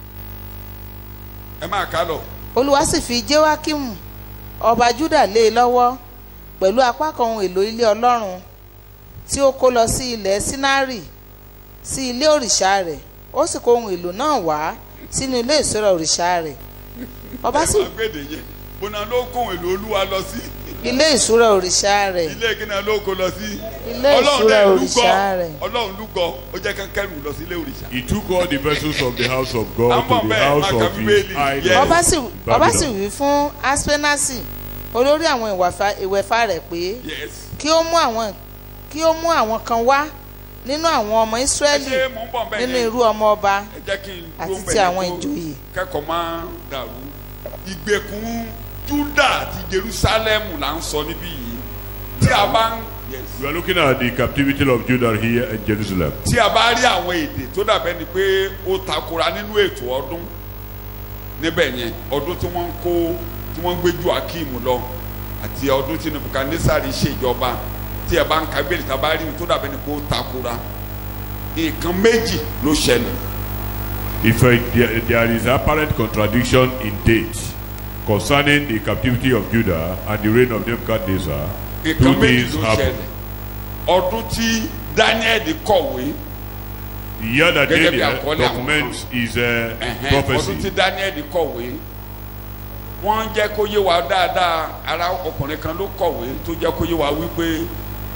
ẹ máa ká lọ. olúwa sì fi jehoiakimu ọba juda lé e lọ́wọ́ pẹ̀lú apá kan ohun èlò ilé ọlọ́run tí ó kó lọ sí ilẹ̀ sinari sí ilé òrìṣà rẹ̀ ó sì kó ohun èlò náà wá sínú ilé ìṣúra òrìṣà rẹ̀ ọba sì ẹ máa gbèdè yẹn bọ́nà ló kó ohun èlò olúwa lọ sí. ilé ìṣúra òrìṣà rẹ̀ ilé kíni ló kó lọ sí. ilé ìṣúra òrìṣà rẹ̀ ọlọ́run lúgọ ó jẹ́ kankẹ́rù lọ sí ilé òrìṣà. He took all the vessels of the house of God to the house of his idol. ọba sì ọba sì wí fún aspenasi olórí àwọn ìwàfà- ìwẹ̀fà rẹ̀ pé Yes. kí ó mú àwọn kí ó mú àwọn kan wá nínú àwọn ọmọ ẹ israẹli ṣe mò ń bọ̀ bẹ́ẹ̀ nínú yẹn. irú ọmọ ọba ẹ jẹ́ kí n àti dúró ti bẹ́ẹ̀ àwọn yẹn ìjòyè. kó kẹ́kọ̀ọ́ máa dàrú. ìgbèkùn Júdà àti Jerúsálẹ́mù là ń sọ níbí yìí tí a bá ń. Yes. We are looking at the captivity of Judah here in Jerusalem. tí a bá rí àwọn èdè tó dàbẹ́ ni pé ó takora nínú ètò ọdún níbẹ̀ yẹn ọdún tí wọ́n ń kó tí wọ́n ń gbé Jóákímù lọ àti ọdún tí Nebukadnesari ṣèjọba tí ẹ bá ń ka bẹ́ẹ̀lì tá a bá rí tó dàbẹ́ ni pé ó takora nǹkan méjì ló ṣẹlẹ̀. If uh, there, there is apparent contradiction in date concerning the captivity of Judah and the reign of Nebuchadnezzar, two nǹkan méjì things ló happened. ṣẹlẹ̀ ọdún tí Daniel kọ̀wé The year that Gẹ́gẹ́ bí Daniel àkọlé àwọn documents his uh, ẹ̀hẹ́n, ọdún tí prophecy, Daniel kọ̀wé wọ́n jẹ́ kó yé wa dáadáa ara ọkùnrin kan ló kọ̀wé tó jẹ́ kó yé wa wípé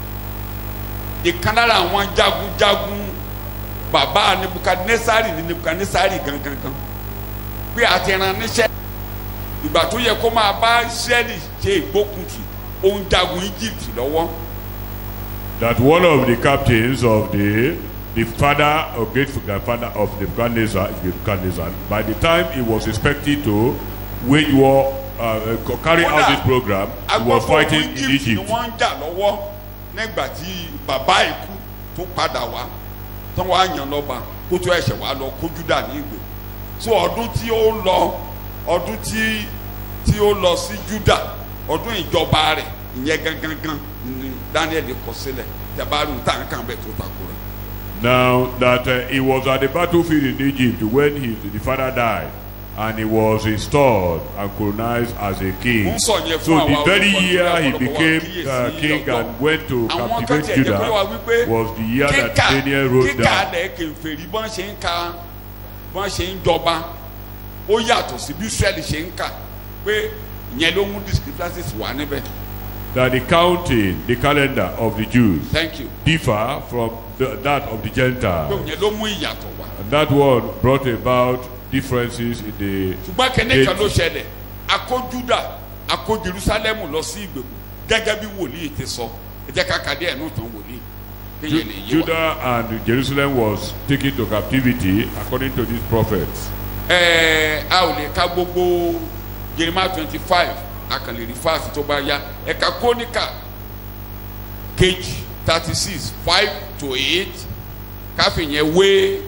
ìkan lára àwọn jagunjagun bàbá Nebukadnesari ní Nebukadnesari gangan pé àti ẹran níṣẹ́ ìgbà tó yẹ kó máa bá Israẹli ṣe ìgbókuntì òun jagun Egypt lọ́wọ́. that one of the captains of the the father or great grandfather of Nebuchadnezzar, Nebuchadnezzar, by the time he was expected to wage war, uh, carry out this program, he was fighting in Egypt ni Egypt. wọ́n ń jà lọ́wọ́ nígbà tí bàbá ikú tó padà wá tán wàá yàn lọ́ba kó tó ẹ̀ṣẹ̀ wá lọ kó Júdà ní ìgbè so ọdún tí ó lọ ọdún tí tí ó lọ sí Júdà ọdún ìjọba rẹ̀ ìyẹn gangan ni Daniel kọ sílẹ̀ tẹ̀bárù táǹkà bẹ́ẹ̀ tó takò rẹ̀. Now that uh, he was at the battlefield in Egypt when his the father died, and he was installed and colonized as a king. So the very year he became uh, king and went to captivate Judah was the year that Daniel wrote down. kíkà lẹ̀ kèfèrí bọ́n ṣe ń ka bọ́n ṣe ń jọba ó yàtọ̀ sí bí Israẹli ṣe ń kà pé ìyẹn ló mú discrepancies wà níbẹ̀. That the counting, the calendar of the Jews Thank you. differ from the, that of the pé Gentiles. ìyẹn ló mú ìyàtọ̀ wá. And that one brought about differences in the ṣùgbọ́n kẹ́ni kan ló ṣẹlẹ̀ akó Júdà akó Jerusalem lọ sí ìgbèkùn gẹ́gẹ́ bí wòlíì ti sọ ẹ jẹ́ ká kàdé ẹ̀nù tán wòlíì. Ju Judah and Jerusalem was taken to captivity according to these prophets. ẹ a ò lè ka gbogbo Jeremiah twenty five a kàn lè rí fáàsì tó bá yá ẹ̀ka kóníkà kejì thirty six five to eight káfíńyẹn wé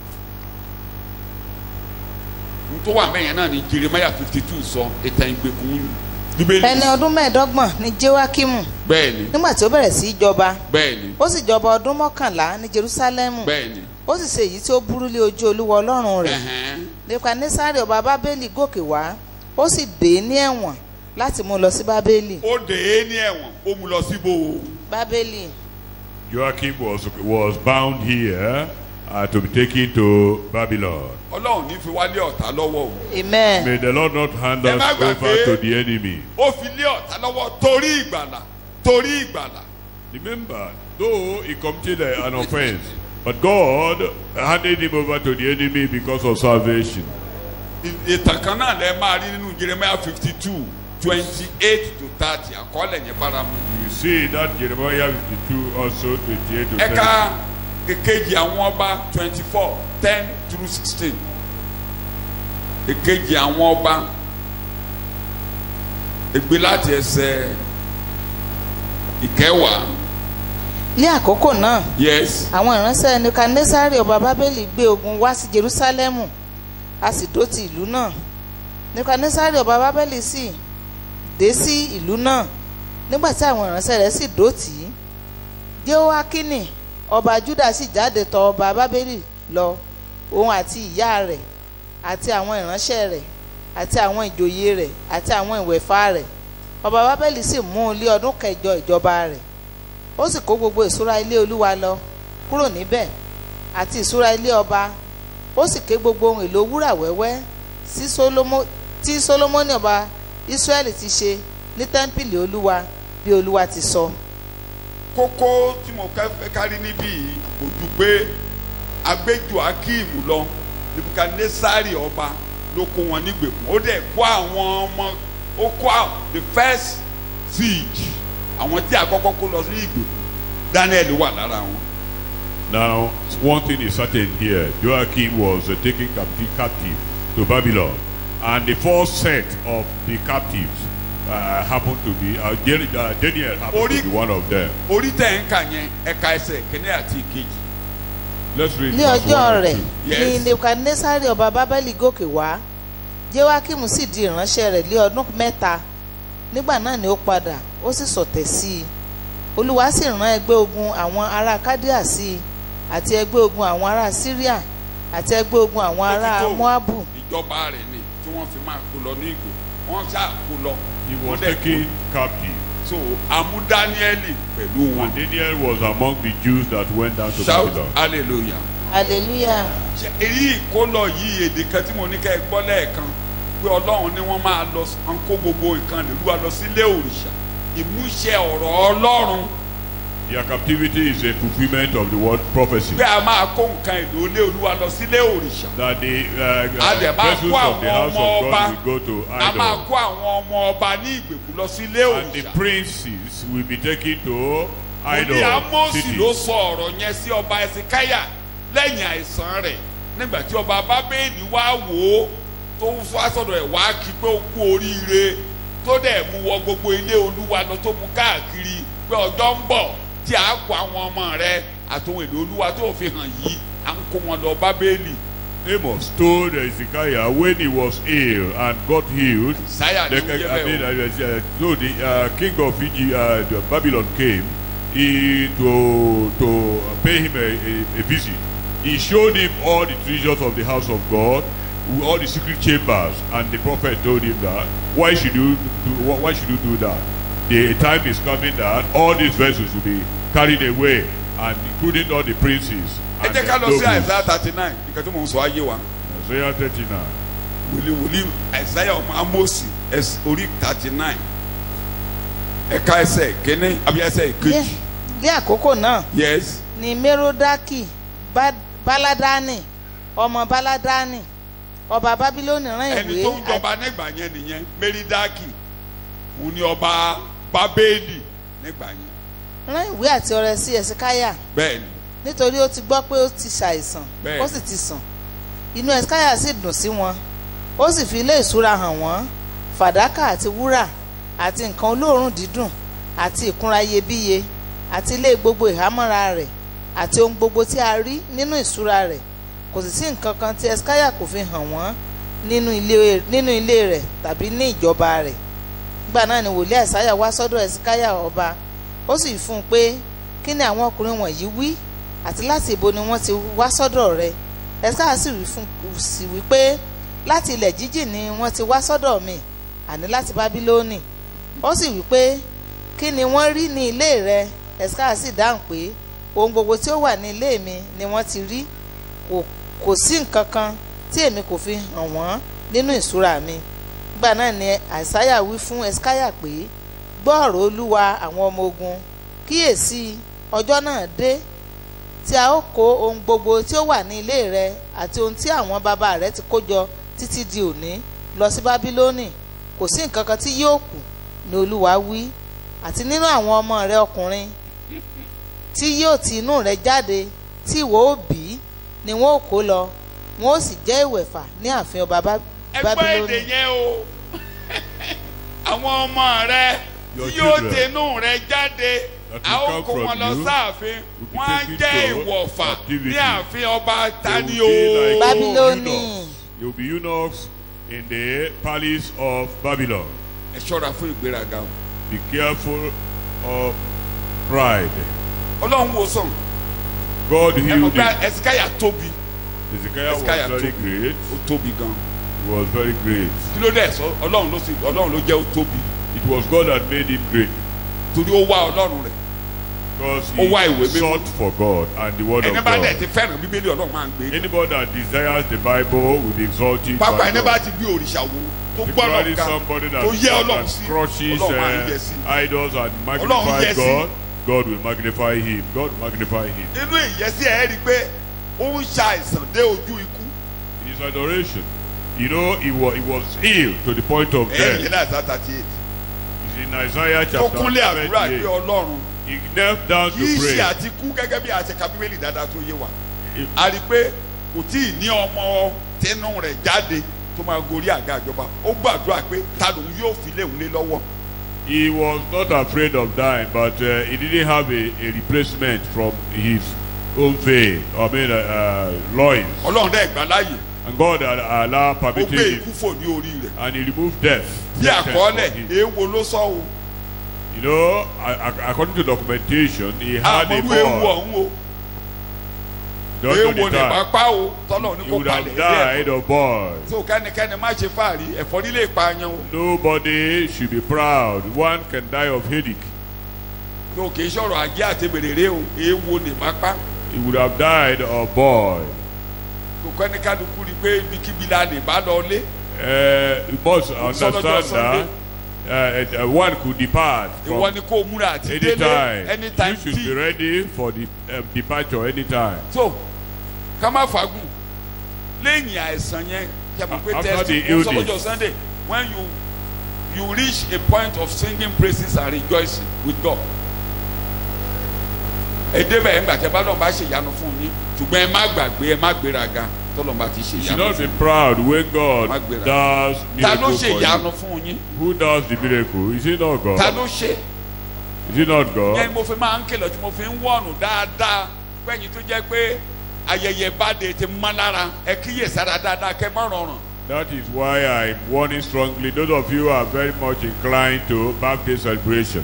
tó wà mẹ́yẹn náà ni Jeremiah fifty two sọ ìtàn ìgbèkùn bíbélì. ẹni ọdún mẹ́ẹ̀ẹ́dọ́gbọ̀n ni jehoiakimu bẹ́ẹ̀ni nígbà tí ó bẹ̀rẹ̀ sí í jọba bẹ́ẹ̀ni ó sì jọba ọdún mọ́kànlá ní jerusalemu bẹ́ẹ̀ni. ó sì ṣe èyí tí ó burú lé ojú olúwa ọlọ́run rẹ̀ ẹ̀hẹ́n. nebukadnesari ọba bábélì gòkè wá ó sì dè é ní ẹ̀wọ̀n láti mú un lọ sí bábélì. ó dè é ní ẹ̀wọ̀n ó mú lọ síbò. bábélì Joachim was was bound here uh, to be taken to Babylon. Ọlọ́run ní fi wálé ọ̀tá lọ́wọ́ o. amen. May the Lord not hand us over to the enemy. Ó fi lé ọ̀tá lọ́wọ́ torí ìgbàlà torí ìgbàlà. Remember, though he committed an offense, but God handed him over to the enemy because of salvation. Ìtàn kan náà lẹ máa rí nínú Jeremiah fifty two twenty eight to thirty àkọọ́lẹ̀ yẹn bára mu. You see that Jeremiah fifty-two also twenty-eight to thirty. Ẹ̀ka èkejì àwọn ọba twenty four ten through sixteen. Èkejì àwọn ọba ègbé láti ẹsẹ̀ ìkẹwàá. ní àkókò náà Yes. àwọn ìránṣẹ́ Nebukadnesari ọba Bábélì gbé ogun wá sí Jerúsálẹ́mù a sì dó ti ìlú náà. Nebukadnesari ọba Bábélì sì dé sí ìlú náà nígbà tí àwọn ìránṣẹ́ rẹ̀ sì dó tì í. Jehoiakini ọba Júdà sì jáde tọ̀ ọba Bábélì lọ, òun àti ìyá rẹ̀ àti àwọn ìránṣẹ́ rẹ̀ àti àwọn ìjòyè rẹ̀ àti àwọn ìwẹ̀fà rẹ̀. Ọba Bábélì sì mú un lé ọdún kẹjọ ìjọba rẹ̀. Ó sì kó gbogbo ìṣúra ilé Olúwa lọ kúrò níbẹ̀ àti ìṣúra ilé ọba. Ó sì ké gbogbo ohun èlò wúrà wẹ́wẹ́ sí Sólómọ́ tí Sólómọ́nì ọba Ísírẹ́lì ti ṣe ní tẹ́ḿpìlì Olúwa bí Olúwa ti sọ. Kókó tí mo fẹ́ kárí níbí yìí kò ju pé agbẹ́jọ́ Akíìmù lọ Nebukadnesari ọba ló kó wọn nígbèkùn. Ó dẹ̀ kó àwọn ọmọ ó kó the first siege àwọn tí àkọ́kọ́ kó lọ sí ìgbèkùn Daniel wà lára wọn. Now, one thing is certain here. Joachim was uh, taken captive, captive to Babylon. And the first set of the captives uh, happened to be, uh, Daniel happened Ori, to be one of them. Orí tẹ̀ ń kà yẹn ẹ̀ka ẹsẹ̀ kìíní àti ìkejì. Let's read ní verse ọjọ́ one rẹ̀ and two. ní Nebukadnesari ọba Bábélì gòkè wá. Jehoiakim sì di ìránṣẹ́ rẹ̀ lé ọdún mẹ́ta. Nígbà náà ni ó padà ó sì sọ̀tẹ̀ sí i. Olúwa sì rán ẹgbẹ́ ogun àwọn ará Kádíà sí i àti ẹgbẹ́ ogun àwọn ará Síríà àti ẹgbẹ́ ogun àwọn ará Móábù. Ìjọba rẹ̀ ni tí wọ́n fi máa kó lọ ní ìgbò wọ́n ṣáà kó lọ. He was taken captive. So àmú Dáníẹ́lì pẹ̀lú wọn. And Daniel was among the Jews that went down to Shout Babylon. hallelujah. Hallelujah. Èyí ìkólọ yìí èdè kan tí mo ní ká ẹ gbọ́ lẹ́ẹ̀kan pé Ọlọ́run ni wọ́n máa lọ kó gbogbo nǹkan lè lúwa lọ sílé òrìṣà. Ìmúṣẹ ọ̀rọ̀ Ọlọ́run. Their captivity is a fulfillment of the word prophecy. Pé a máa kó nǹkan èlò ilé Olúwa lọ sílé òrìṣà. That the uh, A dẹ̀ uh, máa vessels kó of the àwọn house ọmọ of ọba. God will go to A máa idol. kó àwọn ọmọ ọba ní ìgbèkùn lọ sílé And the òrìṣà. princes will be taken to Òní idol Ámósì ló cities. sọ ọ̀rọ̀ yẹn sí ọba Ẹsikáyà lẹ́yìn àìsàn rẹ̀ nígbà tí ọba Bábélì wá wò ó tó wá sọ̀dọ̀ ẹ̀ wá kí pé ó kú oríire tó dẹ̀ mú wọ gbogbo ilé Olúwa lọ tó mú káàkiri pé ọjọ́ ń bọ̀ tí a kó àwọn ọmọ rẹ̀ àtòhun èlò Olúwa tó fi hàn yìí à ń kó wọn lọ Bábélì. Amos told Hezekiah when he was ill and got healed, Isaiah the, ló ń yẹ I mean, bẹ́ẹ̀ o. uh, so the uh, king of Egypt, uh, the Babylon came he, to to pay him a, a, a visit. He showed him all the treasures of the house of God, all the secret chambers, and the prophet told him that why should you do, why should you do that? The time is coming that all these vessels will be carried away, and including all the princes. Ẹ and jẹ́ ká the lọ sí nobles. Isaiah thirty nine nǹkan tí mò ń sọ ayé wa. Isaiah thirty-nine. wòlíì wòlíì Isaiah ọmọ Ámósì orí thirty nine ẹ̀ka ẹsẹ̀ kínní àbí ẹsẹ̀ kejì. Ní àkókò náà Yes. ni Merodaki Ba- Baladani ọmọ Baladani ọba Bábílónì rán Ẹni ìwé tó ń jọba nígbà yẹn nìyẹn Meridaki òun ni ọba Bábélì nígbà yẹn. rán ìwé àti ọrẹ sí Ẹsikáyà Bẹ́ẹ̀ni. nítorí ó ti gbọ́ pé ó ti ṣàìsàn Bẹ́ẹ̀. ó sì ti sàn. Inú Ẹsikáyà sì dùn sí wọn, ó sì fi ilé ìṣúra hàn wọ́n, fàdákà àti wúrà àti nǹkan olóòórùn dídùn àti ìkunra iyebíye àti ilé gbogbo ìhámọ́ra rẹ̀ àti ohun gbogbo tí a rí nínú ìṣúra rẹ̀. Kò sì sí nǹkan kan tí Ẹsikáyà kò fi hàn wọ́n nínú ilé nínú ilé rẹ̀ tàbí ní ìjọba rẹ̀. Nígbà náà ni wòlíì Àìsáyà wá sọ́dọ̀ Ẹsikáyà ọba, ó sì fún un pé kí ni àwọn ọkùnrin wọ̀nyí wí àti láti ibo ni wọ́n ti wá sọ́dọ̀ rẹ̀. Ẹsikáyà sì wí fún sì wí pé láti ilẹ̀ jíjìn ni wọ́n ti wá sọ́dọ̀ mi, àní láti Bábílónì. Ó sì wí pé kí ni wọ́n rí ní ilé rẹ? Ẹsikáyà sì dáhùn pé ohun gbogbo tí ó wà ní ilé mi ni wọ́n ti rí, kò kò sí nǹkan kan tí èmi kò fi hàn wọ́n nínú ìṣúra mi. Nígbà náà ni àìsáyà wí fún ẹskáyà pé gbọ́ ọ̀rọ̀ olúwa àwọn ọmọ ogun, kíyèsí ọjọ́ náà dé tí a ó kó ohun gbogbo tí ó wà ní ilé rẹ àti ohun tí àwọn bàbá rẹ ti kó jọ títí di òní lọ sí Bábílónì. Kò sí nǹkan kan tí yóò kù ní olúwa wí, àti nínú àwọn ọmọ rẹ ọkùnrin tí yóò ti inú rẹ jáde tí ìwọ ó bí ni wọn ó kó lọ, wọn ó sì jẹ́ ìwẹ̀fà ní ààfin ọba Bábílónì. ẹgbẹ́ èdè yẹn o àwọn ọmọ rẹ tí yóò tẹnu rẹ jáde a ó kó wọn lọ sáàfin, wọn á jẹ́ ìwọ̀fà ní ààfin ọba tani o. Bábílónì. You will be eunuchs in the palace of Babylon. ẹ ṣọ́ra fún ìgbéraga o. Be careful of pride. ọlọ́run wo sàn. God ẹ mọ̀ healed pé him. ẹsikáyà tóbi. Hezekiah was ẹsikáyà very tóbi great. ó tóbi gan. He was very great. kí ló dé sọ ọlọ́run ló sì ọlọ́run ló jẹ́ ó tóbi. It was God that made him great. torí ó wá ọlọ́run rẹ̀. Because Ó wá ìwé he mímọ́. sought for God and the word ẹni of bá dẹ̀ God. ti fẹ́ràn bíbélì ọlọ́run máa ń gbé. Anybody that desires the Bible will be exalted pápá by ẹni bá God. ti gbé òrìṣà wo tó gbọ́dọ̀ Particularly ká somebody that, tó yẹ ọlọ́run that sí crushes ọlọ́run máa ń yẹ sí. uh, idols and Ọlọ́run magnify yẹ sí. God, God will magnify him. God will magnify him. nínú ìyẹ́sí ẹ̀ rí i pé ó ń ṣàìsàn dé ojú ikú. In his adoration, you know, he was, he was ill to the point of ẹ̀yìn death. náà sá thirty eight. It's in Isaiah tó chapter kúnlé àdúrà pé twenty-eight. ọlọ́run He knelt down to kì í ṣe pray. àti kú gẹ́gẹ́ bí àṣekà bíbélì dáadáa tó yé wa. a rí i pé kò tí ì ní ọmọ tẹnu rẹ̀ jáde tó máa gorí àga ìjọba. ó gbàdúrà pé ta lòun yóò fi léwu lé lọ́wọ́. He was not afraid of dying, but uh, he didn't have a, a replacement from his own vein, I mean, uh, uh, loins. ọlọ́run dẹ́ ìgbà láàyè. And God had allowed ó gbé permitted ikú him, fò ní orí rẹ̀. and he removed death. bí Death àkọọ́lẹ̀ from him. èèwo ló sọ o. You know, a- a- according to documentation, he had a àmọ́rú ewu boy. ọ̀hún o. Just to èèwo the ní time, pápá o tọ́lọ̀ ní he kó would have palẹ̀ díẹ̀. died of boy. so kẹ́nikẹ́ni má ṣe fàárí ẹ̀fọ́ nílé ìpààyàn o. Nobody should be proud. One can die of headache. tó kì í sọ̀rọ̀ ajé àti bèrèrè o èèwo ní pápá. He would have died of boy. tó kẹ́nikẹ́ni kú ni pé ibikíbi la lè bá lọ lé. Uh, you must understand Sunday. that uh, uh, one could depart ìwọ from ni kó múra àti délé anytime. anytime You should be tí. ready for the um, departure anytime. so ká má fagùn lẹ́yìn àìsàn yẹn kí a mọ̀ pé After test the fún illness. sọ́lọ́jọ́ Sunday when you you reach a point of singing praises and rejoicing with God. ẹ débẹ̀ ẹ̀ ń gbà tẹ́ bá lọ́n bá ṣe ìyanu fún yín ṣùgbọ́n ẹ má gbàgbé ẹ má gbéraga tọ́lọ́n bá ti ṣe You should ìyanu not fún be yín. proud when God Magbera. does ta ló miracle ṣe for ìyanu you. fún yín Who does the miracle? Is it not ta God? ló ṣe Is it not yẹn God? ni mo fi máa ń kìlọ̀ tí mo fi ń wọ̀nù dáadáa pẹ́yìn tó jẹ́ pé ayẹyẹ báde ti mọ́ lára ẹ kíyè sára dáadáa kẹ́ mọ́ rọrùn. That is why I'm warning strongly. Those of you who are very much inclined to birthday celebration,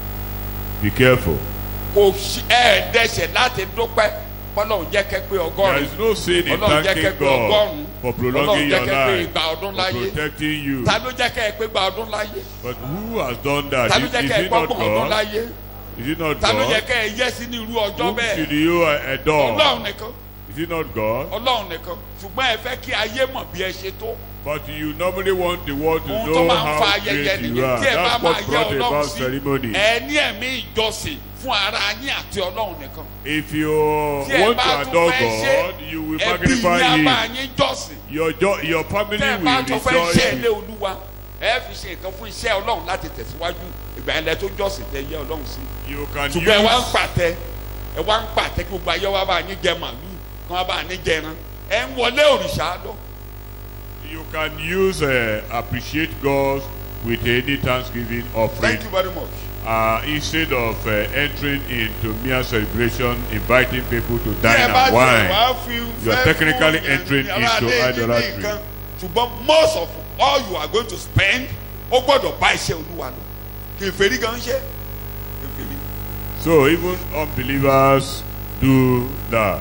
be careful. kò sí ẹ dẹ́ṣẹ̀ láti dúpẹ́ Ọlọ́run jẹ́ kẹ́ pé There ọgọ́rùn is no sin in Ọlọ́run jẹ́ thanking kẹ́ pé God ọgọ́rùn for Ọlọ́run prolonging jẹ́ your kẹ́ pé life, ìgbà ọdún for láyé protecting you. ta ló jẹ́ kẹ́ ẹ pé ìgbà ọdún láyé But who has done that? ta ló Is, jẹ́ is kẹ́ ẹ it not gbọ́gbọ̀n ọdún God? láyé Is it not ta ló jẹ́ God? kẹ́ ẹ yẹ́ sí ní irú ọjọ́ Whom bẹ́ẹ̀ should you adore? Ọlọ́run nìkan Is it not God? Ọlọ́run nìkan ṣùgbọ́n ẹ fẹ́ kí ayé mọ̀ bí ẹ ṣe tó But you normally want the world to ohun tó know máa ń fa how ayẹyẹ great you nìyẹn are. tí ẹ bá That's máa what yẹ brought Ọlọ́run about sí ceremony. ẹ ní ẹ̀mí ìjọsìn fún ara yín àti Ọlọ́run nìkan If you tí ẹ want to bá tún adore fẹ́ ṣe God, you will ẹbí magnify yín á bá Him. yín jọ́sìn Your jo- your family tẹ́ ẹ bá will tún fẹ́ ṣe rejoice. ilé Olúwa ẹ fi ṣe nǹkan fún iṣẹ́ Ọlọ́run láti tẹ̀síwájú ìgbà yẹn lẹ tó jọ́sìn tẹ yẹ Ọlọ́run sí You can ṣùgbọ́n ẹ wá ń use pàtẹ ẹ wá ń pàtẹ kí gbogbo ayé wa bá yín jẹ màálù kí wọ́n bá yín jẹran ẹ ń wọlé òrìṣà lọ. you can use uh, appreciate God with any thanksgiving offering. Thank you very much. Uh, instead of uh, entering into mere celebration, inviting people to Bí dine ẹ bá and ti wine, wá fi you are fẹ́ technically fún entering yàrá into ilé yín ní idolatry. nǹkan, ṣùgbọ́n most of all you are going to spend ó gbọ́dọ̀ bá iṣẹ́ Olúwa lọ kèfèrí gan ṣe kèfèrí. So even unbelievers do that.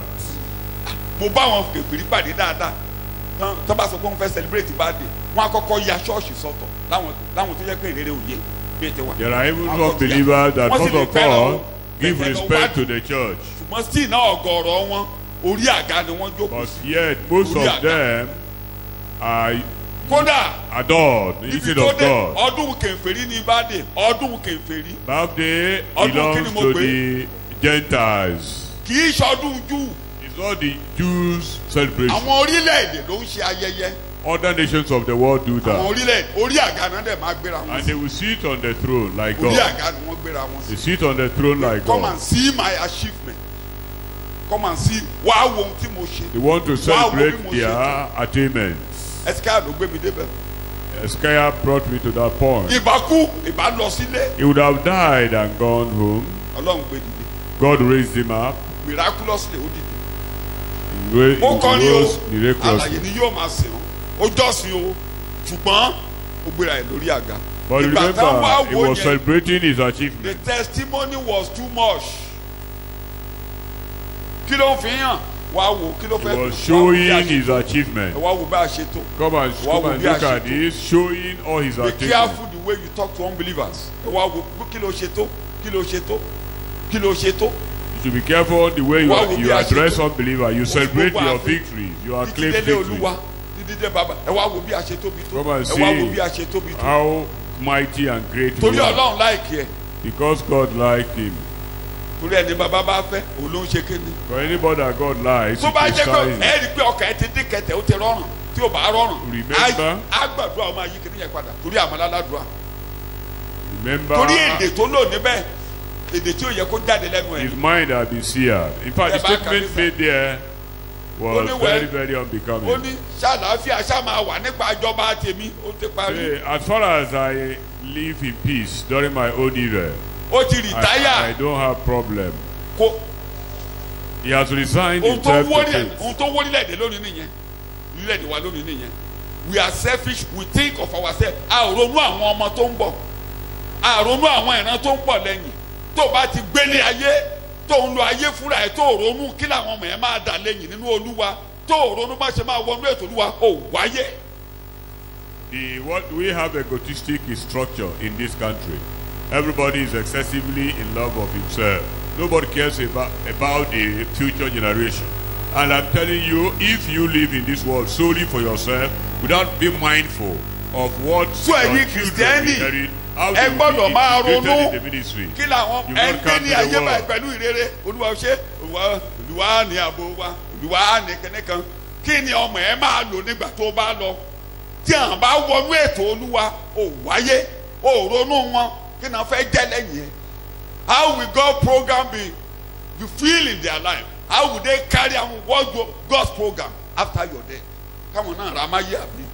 mo bá wọn kèfèrí pàdé dáadáa tán tán bá sọ pé wọ́n fẹ́ celebrate birthday wọ́n á kọ́kọ́ ya ṣọ́ọ̀ṣì sọ́tọ̀ láwọn láwọn tó yẹ pé ìrere òye bí ètò wa. There are even Wọ́n á kọ́kọ́ unbelievers that wọ́n sì first lè of fẹ́ràn all o, give bẹ̀fẹ̀ lọ respect wádìí. to the church. ṣùgbọ́n still náà ọ̀gọ̀ọ̀rọ̀ wọn orí àga ni wọ́n jókòó But sí. yet, most Orí of àga. them are kódà adored, níbi eating tó of dé God. ọdún kèfèrí ní ìbàdàn ọdún kèfèrí Birthday Ọdún kí belongs ni mo to pè? the Gentiles. kì í ṣọdún jù It's not the Jews' celebration. àwọn orílẹ̀-èdè ló ń ṣe ayẹyẹ Other nations of the world do àwọn that. orílẹ̀-èdè orí àga náà dẹ̀ máa gbéra wọn And sí they will sit on the throne like orí God. àga ni wọ́n gbéra wọn They sí. sit on the throne like Come God. and see my achievement come and see wàá wo ohun tí mo ṣe. They want to Wow, celebrate what we their must attainments. ẹsikaya ló gbé mi débẹ̀. Hezekiah brought me to that point. ìbá kú ìbá lọ sílé He would have died and gone home. ọlọ́run gbé dìde God raised him up. miraculously ó dìde. He ra- ó kọ́ he ni rose o miraculously. àlàyé ni yóò máa sìn ọ́ ó jọ́sìn o ṣùgbọ́n ó gbéra ẹ̀ lórí àga. But ìgbà táwọn wá remember, he wò was yẹn celebrating his the achievement. testimony was too much. kí ló ń fi hàn wá wò kí ló He fẹ́ was wá wò bí a showing ṣe his tó. achievement. ẹ wá wò bá a ṣe tó. Come and, Wow, come and we are look at shit. this, showing all his be achievements. careful the way you talk to unbelievers. ẹ wá wò kí ló ṣe tó kí ló ṣe tó kí ló ṣe tó. You should be careful the way you, Wow, we you are address shit. unbelievers. You celebrate gbogbo your àfi- victories. You acclaim títí délé victories. olúwa títí dé bàbá ẹ wá wò bí a ṣe tóbi tó Come and ẹ wá wò see bí a ṣe tóbi tó. How mighty and great torí you are. ọlọ́run láìkí ẹ Because God liked him. torí ẹni bàbá bá fẹ́ òun ló ń ṣe kéde. For anybody that God likes, tó bá he jẹ́ pé chastise him. ẹ rí i pé ọkàn ẹ ti dín kẹtẹ ó ti rọrùn tí ò bá rọrùn Remember? á gbàdúrà ọmọ ayé kìnìyẹn padà torí àmàláládùá Remember, torí èdè tó lò níbẹ̀ èdè tí ò yẹ kó jáde lẹ́nu ẹ̀. his mind had been seared. In fact, the Yeah, back statement at made there was Only very, when- very ó unbecoming. ní ṣàlàáfíà ṣá máa wà nípa ìjọba tèmi ó ti parí Say, as far as I live in peace during my old era, ó ti I, I rìtáyà don't have problem. kó He has resigned ohun tó himself to wórí faith. ohun tó wórí lẹ́ẹ̀dẹ̀ lónìí nìyẹn orílẹ̀-èdè wa lónìí nìyẹn we are selfish we think of ourselves a ò ronú àwọn ọmọ tó ń bọ̀ a ò ronú àwọn ìran tó ń bọ̀ lẹ́yìn tó bá ti gbélé ayé tó ń lo ayé fúnra ẹ̀ tó ò ronú kí làwọn ọmọ yẹn máa dà lẹ́yìn nínú olúwa tó ò ronú má ṣe máa wọnú ètò olúwa ò wáyé. The, what we have egotistic structure in this country. Everybody is excessively in love of himself. Nobody cares about, about the future generation. And I'm telling you, if you live in this world solely for yourself, without being mindful of what So ẹ̀yin your children Kristẹni, inherit, how ẹ they will gbọ́dọ̀ be máa integrated ronú in the ministry. kí làwọn You ẹ not ń gbé come ní to ayé the báyìí world. pẹ̀lú ìrere olúwa ṣe olúwa olúwa ní ààbò wa olúwa ní kíní kan kí ni ọmọ ẹ máa lò nígbà tó bá lọ tí àwọn bá wọnú ètò olúwa ò wáyé ò ronú wọn kí náà fẹ́ jẹ́ lẹ́yìn ẹ̀ how will God program be be feel in their life how will they carry out what God's program after your death káwọn náà ra máa yé àbí.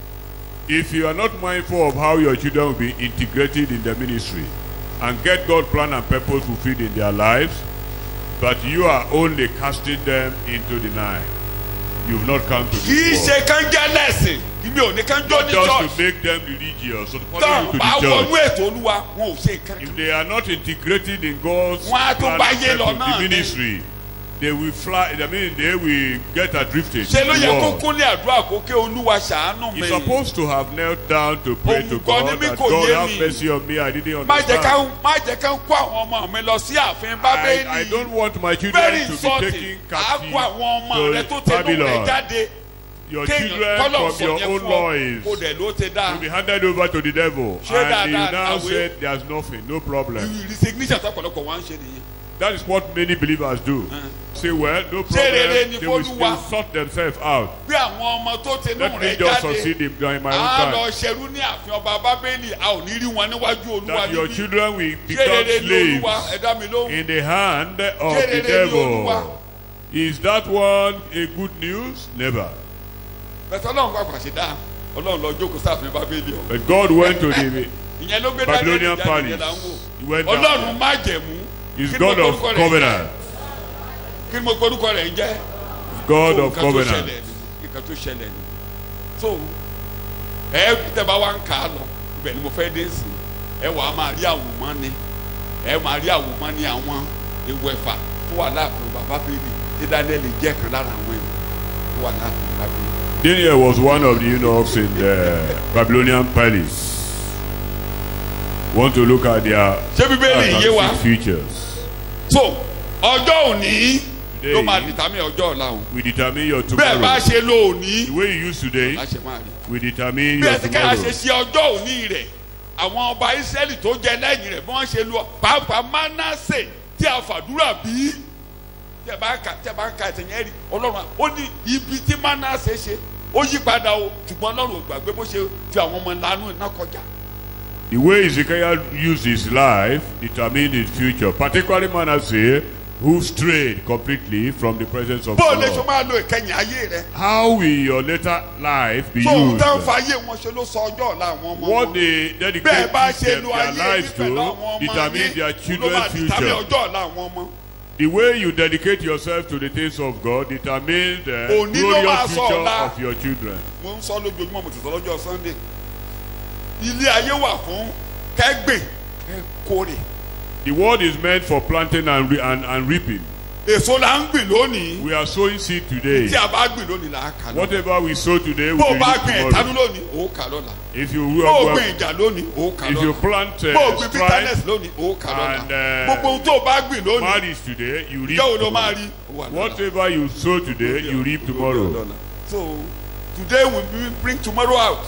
If you are not mindful of how your children will be integrated in the ministry and get God's plan and purpose fulfilled in their lives, but you are only casting them into the night, you've not come to kì í this ṣe world. kán jẹ́ lẹ́sìn kí mi ò ní kán jó Not ní just church. to make them religious, so to follow tán you to bá the wọnú church. ètò olúwa wọn ò ṣe nǹkan If kan. they are not integrated in God's Wọ́n á tún plan báyé and lọ purpose, náà the ni. ministry, they will fly, I mean, they will get adrifted. ṣe ló in the yẹ kó world. kúnlẹ̀ àdúrà kó ké olúwa ṣàánú mi. He's supposed to have knelt down to pray to Òun gan God ni mí that kò God yé have mi. mercy on me. I didn't má jẹ́ ká understand. má jẹ́ ká kó àwọn ọmọ mi lọ sí ààfin I, bábélì. I don't want my very children to be insulting. taken á kó àwọn ọmọ rẹ captive tó to tẹnu rẹ Babylon. jáde. Your kéèyàn children kọ́lọ̀ from sọ your yẹn own fún ọ lawyers kó dẹ̀ ló ti dá. will be handed over to the devil. Ṣé And you dáadáa now àwé? said there's nothing, no problem. resignation tọ́pọ̀lọpọ̀ wá ń ṣe nìyẹn. That is what many believers do. Say, well, no Ṣé rere problem. ni They will f'Olúwa? still sort themselves out. bí àwọn ọmọ tó tẹnu Let me rẹ just jáde. succeed in, in my a own lọ time. ṣerú ní ààfin ọba bábélì a ò ní rí wọn níwájú olúwa That your níbí. children will ṣé become rere ni olúwa ẹ slaves dá mi lóhùn. in the hand of Ṣé the rere ni devil. Olúwa? Is that one a good news? Never. bẹ̀tẹ̀ ọlọ́run pàpà ṣe dáa ọlọ́run lọ jókòó sáàfin bábélì o. But God went to the ìyẹn ló gbé Babylonian Daniel jáde yẹn là ń palace. wò. He went down ọlọ́run there. má jẹ̀mú. He's Kí ni mo God of porúkọ rẹ̀ ń covenant. jẹ́? kí ni mo porúkọ rẹ̀ ń jẹ́. God So, of nǹkan tó covenant. ṣẹlẹ̀ ni, nǹkan tó ṣẹlẹ̀ ni. so ẹ tẹ́ bá wá ń kà á lọ ibẹ̀ ni mo fẹ́ dé sí ẹ wàá máa rí àwòmọ́ni ẹ máa rí àwòmọ́ni àwọn ewu ẹ̀fà tó wà láàfin bàbá bèbí tí Daniel jẹ́ kan lára àwọn ewu tó wà láàfin bàbá bèbí. Daniel was one of the eunuchs in the Babylonian palace. Want to look at their ṣé bíbélì yé wa. fantastic features. so ọjọ́ òní today ló máa determine ọjọ́ ọ̀la o. will determine your bẹ́ẹ̀ bá tomorrow. ṣe lo òní The way you use today láṣẹ máa rí. will determine bí your ẹsẹ̀ káyà ṣe tomorrow. ṣe ọjọ́ òní rẹ̀ àwọn ọba Ísírẹ́lì tó jẹ lẹ́yìn rẹ̀ bí wọ́n ṣe lu pàápàá Mánásè tí a fàdúrà bí tẹ bá ka tẹ bá ka ẹsẹ̀ yẹn rí Ọlọ́run ó ní ibi tí Mánásè ṣe ó yí padà o ṣùgbọ́n Ọlọ́run ò gbàgbé bó ṣe fi àwọn ọmọ lánàá iná kọjá. The way Ezekiel used his life determined his future, particularly Manasseh, who strayed completely from the presence of bó o lè ṣe God. máa lo ìkẹyìn ayé rẹ. How will your later life be tó o used? tán fa ayé wọn ṣe ló sọ ọjọ́ ọ̀la àwọn ọmọ What wọn. they bẹ́ẹ̀ dedicate bá ṣe them, lo their ayé yìí lives pẹ̀lú to àwọn ọmọ determine their yín ló máa children's determine future. ọjọ́ ọ̀la àwọn ọmọ. The way you dedicate yourself to the things of God determines the Òní ló máa glorious sọ future ọ̀la. of your children. mo ń sọ lójoojúmọ́ mo ti sọ lọ́jọ́ Sunday ilé ayé wà fún kẹ́gbìn kẹ́kórè The word is meant for planting and, re- and, and reaping. èso là ń gbìn lónìí We are sowing seed today. tí a bá gbìn lónìí là á kà lọ Whatever we sow today, we bó o will bá reap gbìn ẹ̀tanú tomorrow. lónìí ó kà lọ́la If you bó o will, gbìn ìjà lónìí ó kà if you lọ́la plant bó o uh, gbìn strife, bitterness lónìí ó kà lọ́la and, uh, gbogbo ohun tó o bá gbìn lónìí marriage today, you reap ìjọ wo ló máa tomorrow. rí ó wà lọ́la. Whatever you sow today, you reap tomorrow. So today we will bring tomorrow out.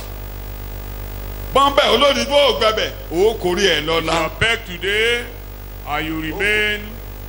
Bọ́m̀bẹ̀ olórí bó gbẹ̀bẹ̀ ó kórè ẹ̀ You lọ́la. are begged today, and you remain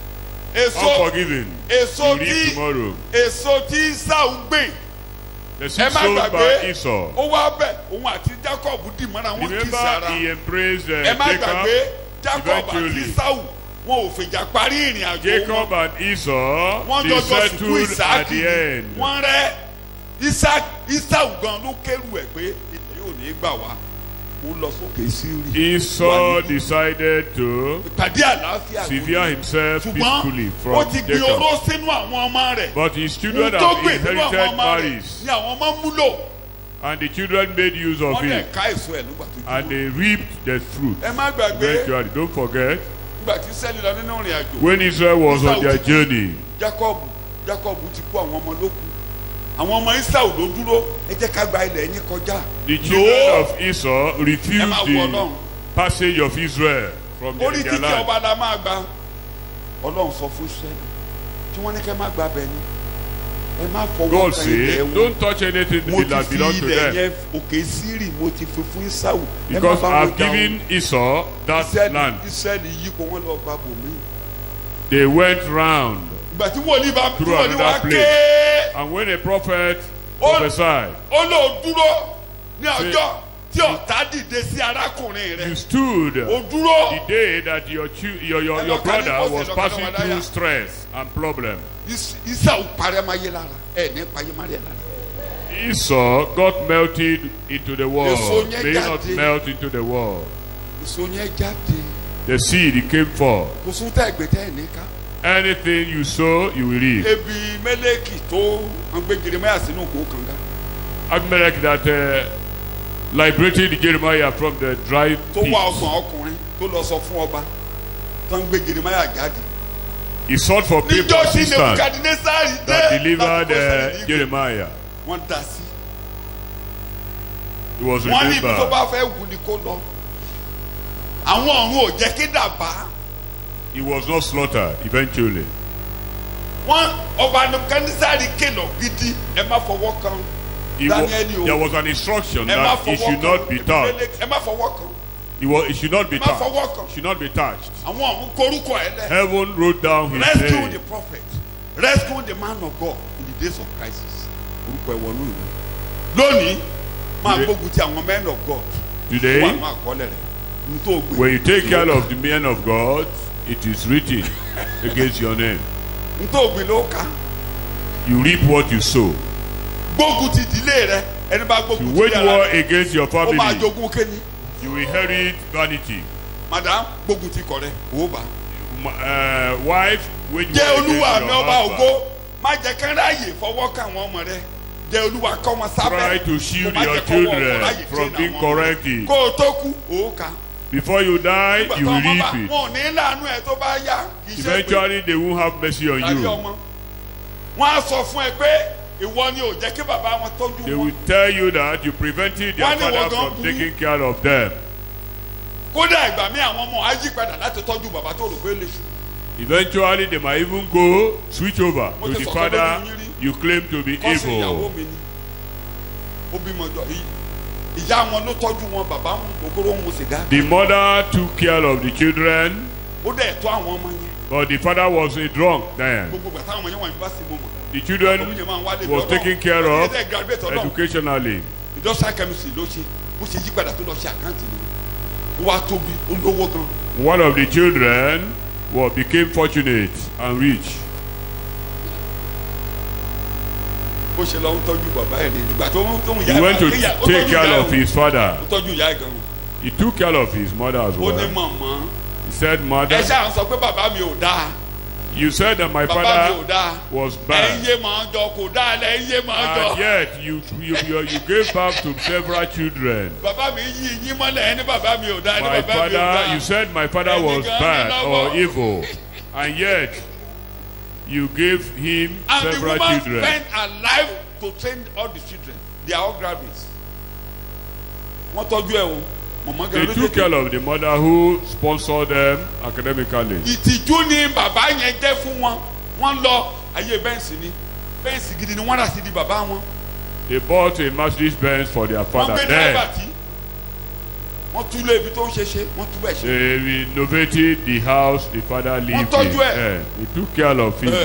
Èso unforgiving. èso You reap tí tomorrow. èso tí Sáù gbìn The ẹ seed má sown by gbàgbé Esau. ó wá bẹ̀ òun àti Jacob dì mọ́ra wọn kì í Remember, sára. he embraced uh, Ẹ má gbàgbé Jacob. Jacob àti eventually. Sáù wọn ò fìjà parí ìrìn àjò Jacob wọn. and Esau, Wọ́n they jọjọ sùkú settled at Ìsáàkì the end. wọ́n rẹ́ Isaac Esau gan ló kẹ́rù ẹ̀ pé ìtẹ̀ yóò ní gbà wá mo lọ sókè Síríà. Esau decided to ìpàdé àlàáfíà sever himself ṣùgbọ́n peacefully ó from ti gbin Jacob. oró sínú àwọn ọmọ rẹ̀ But his children ohun tó have gbìn sínú àwọn inherited ọmọ rẹ̀ marries, ni àwọn ọmọ múlò and the children made use of wọ́n lè it, ká èso ẹ̀ nígbà tó and dúró. they reaped the fruit. ẹ má gbàgbé Eventually, don't forget, nígbà tí Ísírẹ́lì lọ nínú ìrìn àjò when Israel was on their journey, Jacob Jacob ti kó àwọn ọmọ lókun àwọn ọmọ Esau ló dúró ẹ jẹ́ ká gba ilẹ̀ yín kọjá. the children No. of Esau Ẹ refused máa wọ the Ọlọ́run. passage of Israel from their, orí their títí land. ọba la máa gba Ọlọ́run sọ fún Ísírẹ́lì tí wọ́n ní kẹ́ má gba bẹ̀ ni ẹ má fọwọ́ God kan ilẹ̀ said, wọn. don't touch anything mo ti that fi belongs to ilẹ̀ them, yẹn òkè Sírì mo ti fi fún Esau. Ẹ má because bá I wọn have jà o. given Esau that Ísírẹ́lì land. Ísírẹ́lì yípo wọn lọ gba bòmí. They went round, ìgbà tí wòlíì bá tí Through wòlíì wá another ké and when a prophet Oh. prophesied, ó lò dúró ní ọjọ́ tí ọ̀tá dìde sí arákùnrin you rẹ̀ stood ó dúró the day that your chu- your your, your brother was passing through stress and problem. Is- Esau parẹ́ máa yé lára ẹ̀ ní payé máa rẹ̀ lára. Esau got melted into the Èso world. yẹn May he not jáde. melt into the world. èso yẹn jáde The seed he came for. kò sún tá ẹgbẹ́ tẹ́ ẹ̀ ní ká. Anything you sow, you will reap. ebi Mélèkì tó ń gbé Jeremáyà sínú kó kànga Abimelech that uh, liberated Jeremiah from the dry tó wá pit. ọgbọ̀n ọkùnrin tó lọ sọ fún ọba tó ń gbé Jeremáyà jáde. He sought for people níjọ́ tí assistance Nebukadnesari dé that delivered láti kó uh, sẹ́ni nígbè. Jeremiah. wọ́n dá sí. He was wọ́n ní ibi tó remembered. bá fẹ́ wù ní kó lọ. àwọn ọ̀run ò jẹ́ kí dàbá. He was not slaughtered eventually. wọ́n ọba Nebukadnesari kìlọ̀ gidi ẹ má fọwọ́ kan He wa- Daniel o. there was an instruction ẹ má that he fọwọ́ should kan not be touched. ẹ má fọwọ́ kan He, was, he should not be ẹ má touched. fọwọ́ kan. Should not be touched. àwọn ọ̀run korúkọ ẹ lẹ. Heaven wrote down his rescue name. the prophet rescue the man of God in the days of crisis. orúkọ ẹ wọnú ìwé. lónìí máa Today- gbógun ti àwọn men of God. Today, wà ní àkọọ́lẹ̀ rẹ̀ n tó gbé. when you take care of the men of God, it is written against your name. n tó gbé ló ká. You reap what you sow. gbógun ti ìdílé rẹ ẹni bá You gbógun ti wage ìdílé war rẹ against your ó máa family. jogún kéní. You inherit vanity. madam gbógun ti kọ rẹ owó bá. Uh, wife, wage jẹ́ war against olúwa mi your ọba ògo husband. má jẹ́ kán ráàyè fọwọ́ ká àwọn ọmọ rẹ jẹ́ olúwa kọ́ wọn sábẹ́. Try to shield Kó má your jẹ́ kọ́wọ́ children ọkọ ráàyè from train being àwọn ọmọ rẹ. corrected. kó o tó kú òó ká. Before you die, Nígbà you tó will ọmọ bá- reap it. wọn ò ní láàánú ẹ tó bá yá kì í ṣe pé Eventually, they won't have mercy on tàbí you. ọmọ. wọ́n á sọ fún ẹ pé ìwọ ni ò jẹ́ kí bàbá wọn tọ́jú They wọn. will tell you that you prevented their Wọ́n ní father wọ́n gan from burú. taking care of them. kódà ìgbà míì àwọn ọmọ á yí padà láti tọ́jú bàbá tó rò pé lè ṣù. Eventually, they might even go switch over Mo to ti the sọ father lójú yín rí. you claim to be Kọ́sì ìyàwó evil. mi ni. Ó bímọ jọ ìyá wọn ló tọ́jú wọn bàbá wọn gbogbo ń mu sìgá. The mother took care of the children, Ó dẹ̀ tọ́ àwọn ọmọ yẹn. but the father was a drunk then. Gbogbo gbà táwọn ọmọ yẹn wà ní bá sí mo mọ̀. The children was taken care of educationally. Industrial chemistry ló ṣe bó ṣe yí padà tó lọ ṣe àkáǹtì ni. Ó wá tóbi ó lówó gan. One of the children well, became fortunate and rich. Bó ṣe lọ ń tọ́jú bàbá ẹ̀ ní ìgbà tó ń tó ń yá. He went to take care of his father. Ó tọ́jú ìyá ẹ̀ gan. He took care of his mother as Ó ní well. màmá. He said, "Mother, Ẹ ṣáà ń sọ pé bàbá mi ò dáa. you said that my Bàbá mi ò father dáa. was Ẹ ń bad, yé màá jọ kò dáa lẹ ń yé màá jọ. and yet you you you, you gave birth to several children. Bàbá mi yí yín mọ́lẹ̀ ẹni bàbá mi ò dáa ẹni My bàbá mi ò father, dáa. you said my father Ẹni was gan ni bad lọ́wọ́. or evil, and yet you gave him And the several woman children." spent her life to train all the children. They are all graduates. Wọ́n tọ́jú ẹ̀ o. Mọ̀mọ́ They gan ló took care of the mother who sponsored them academically. Ìtìjú ni bàbá yẹn jẹ́ fún wọn. Wọ́n lọ ayé bẹ́ǹsì ni. Bẹ́ǹsì gidi ni wọ́n rà sí di bàbá wọn. They bought a Mercedes Benz for their Wọ́n father gbé then. dráìbà tí. Wọ́n túlé ibi tó ń ṣe ṣe. Wọ́n túbẹ̀ ṣe. They renovated the house the father lived in. tọ́jú ẹ̀. Eh, They took care of him.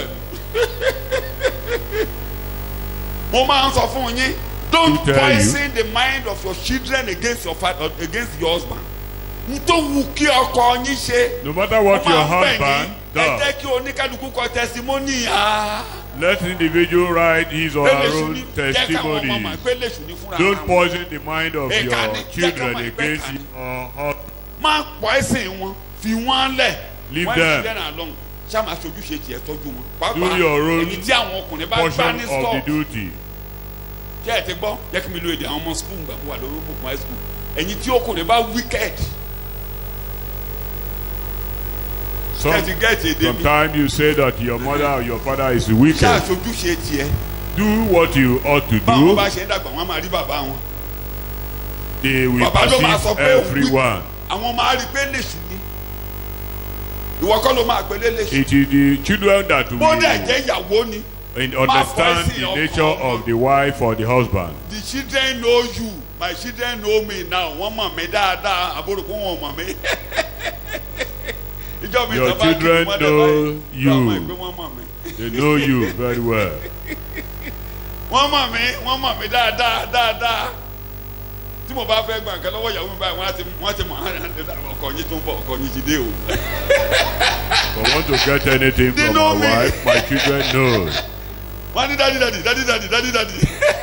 Mo máa ń sọ fún yín. Don't Who tell you? poison the mind of your children against your father against your husband. N tó wù kí ọkọ yín ṣe. No matter what Mo your máa ń bẹ̀ husband yín, ẹ does, jẹ́ kí oníkálukú kọ testimony. Ah. let the individual write his or her Péléṣù own ni jẹ́ káwọn ọmọ testimony. mà péléṣù ní fúnra Don't wọn. poison the mind of Ẹ your ká ní, jẹ́ children ká máa against pẹ́ ká ní. your husband. Má pọ̀ ẹ̀sìn wọn fi wọ́n lẹ̀. Leave When them. children are alone, ṣá máa ṣojú ṣe tiẹ̀ tọ́jú wọn. Do your own èyí tí àwọn ọkùnrin bá gbá portion ní of the stop. duty. Kí ẹ ti gbọ́ jẹ́ kí mi lo èdè àwọn ọmọ school gbà kó wà lórí òkùnkùn high school. Ẹ̀yin tí ọkùnrin bá wicked. Some, Kí ẹ ti gẹ́ẹ̀tì èdè mi. sometimes you say that your mother or your father is wicked. Ṣá ṣojú ṣe tiẹ̀. Do what you ought to Báwọn do. bá ṣe ń dàgbà wọn á máa rí bàbá wọn. They will Bàbá ló máa sọ perceive pé ó everyone. àwọn máa rí pé lèṣù ni. Ìwọ kọ́ ló máa pèlè lèṣù. It is the children that Bó will dẹ̀ jẹ́ ìyàwó ni. and understand poison the ọkọ nature ọmọ. of the wife or the husband. The children know you. My children know me now. Wọ́n mọ̀ mí dáadáa. Àbúrò kó wọn mọ̀ mí. Ìjọ mi Your ìjọba kì í children mọ́ know dẹ̀ báyìí. you. Wọ́n mọ̀ pé wọ́n mọ̀ mí. They know you very well. Wọ́n mọ̀ mí. Wọ́n mọ̀ mí dáadáa dáadáa. Tí mo bá fẹ́ gba nǹkan lọ́wọ́ ìyàwó mi báyìí, wọ́n á ti wọ́n á ti mọ̀ ọkọ yín tó ń bọ̀ ọkọ yín ti dé o. If I want to get anything They from know my me. wife, my children know. Wọ́n ní dádì dádì dádì dádì dádì dádì.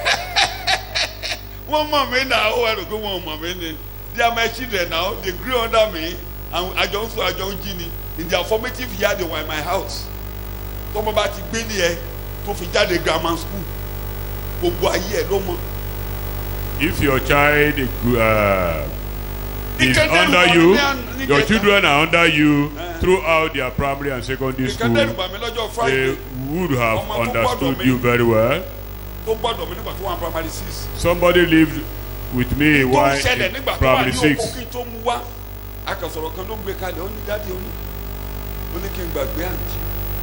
Wọ́n mọ̀ mí náà ó ẹrù pé wọ́n mọ̀ mí ni. They are my children now. They grew under me. And àjọ ń sọ àjọ ń jí ni. In their formative year they were in my house. Tọ́mọ bá ti gbé ní ẹ tó fi jáde grammar school. Gbogbo ayé ẹ ló mọ̀. If your child uh, is Ìkẹ́ndẹ́rù under bá mi you, ní àná- your níjẹta. children are under you Eh. throughout their primary and secondary Ìkẹ́ndẹ́rù school, bà mí lọ́jọ́ they Friday. would have Ọmọ tó understood gbọ́dọ̀ you mi. very well. Tó gbọ́dọ̀ mi nígbà tó wà ní primary six. Somebody lived with me Tó ń while ṣẹlẹ̀ in nígbà tó wà primary ní six. òkú kí n tó mú wá. Akàsọ̀rọ̀ kan ló gbé kalẹ̀ ó ní dádì ó ní. Ó ní kí n gbàgbé àǹtí.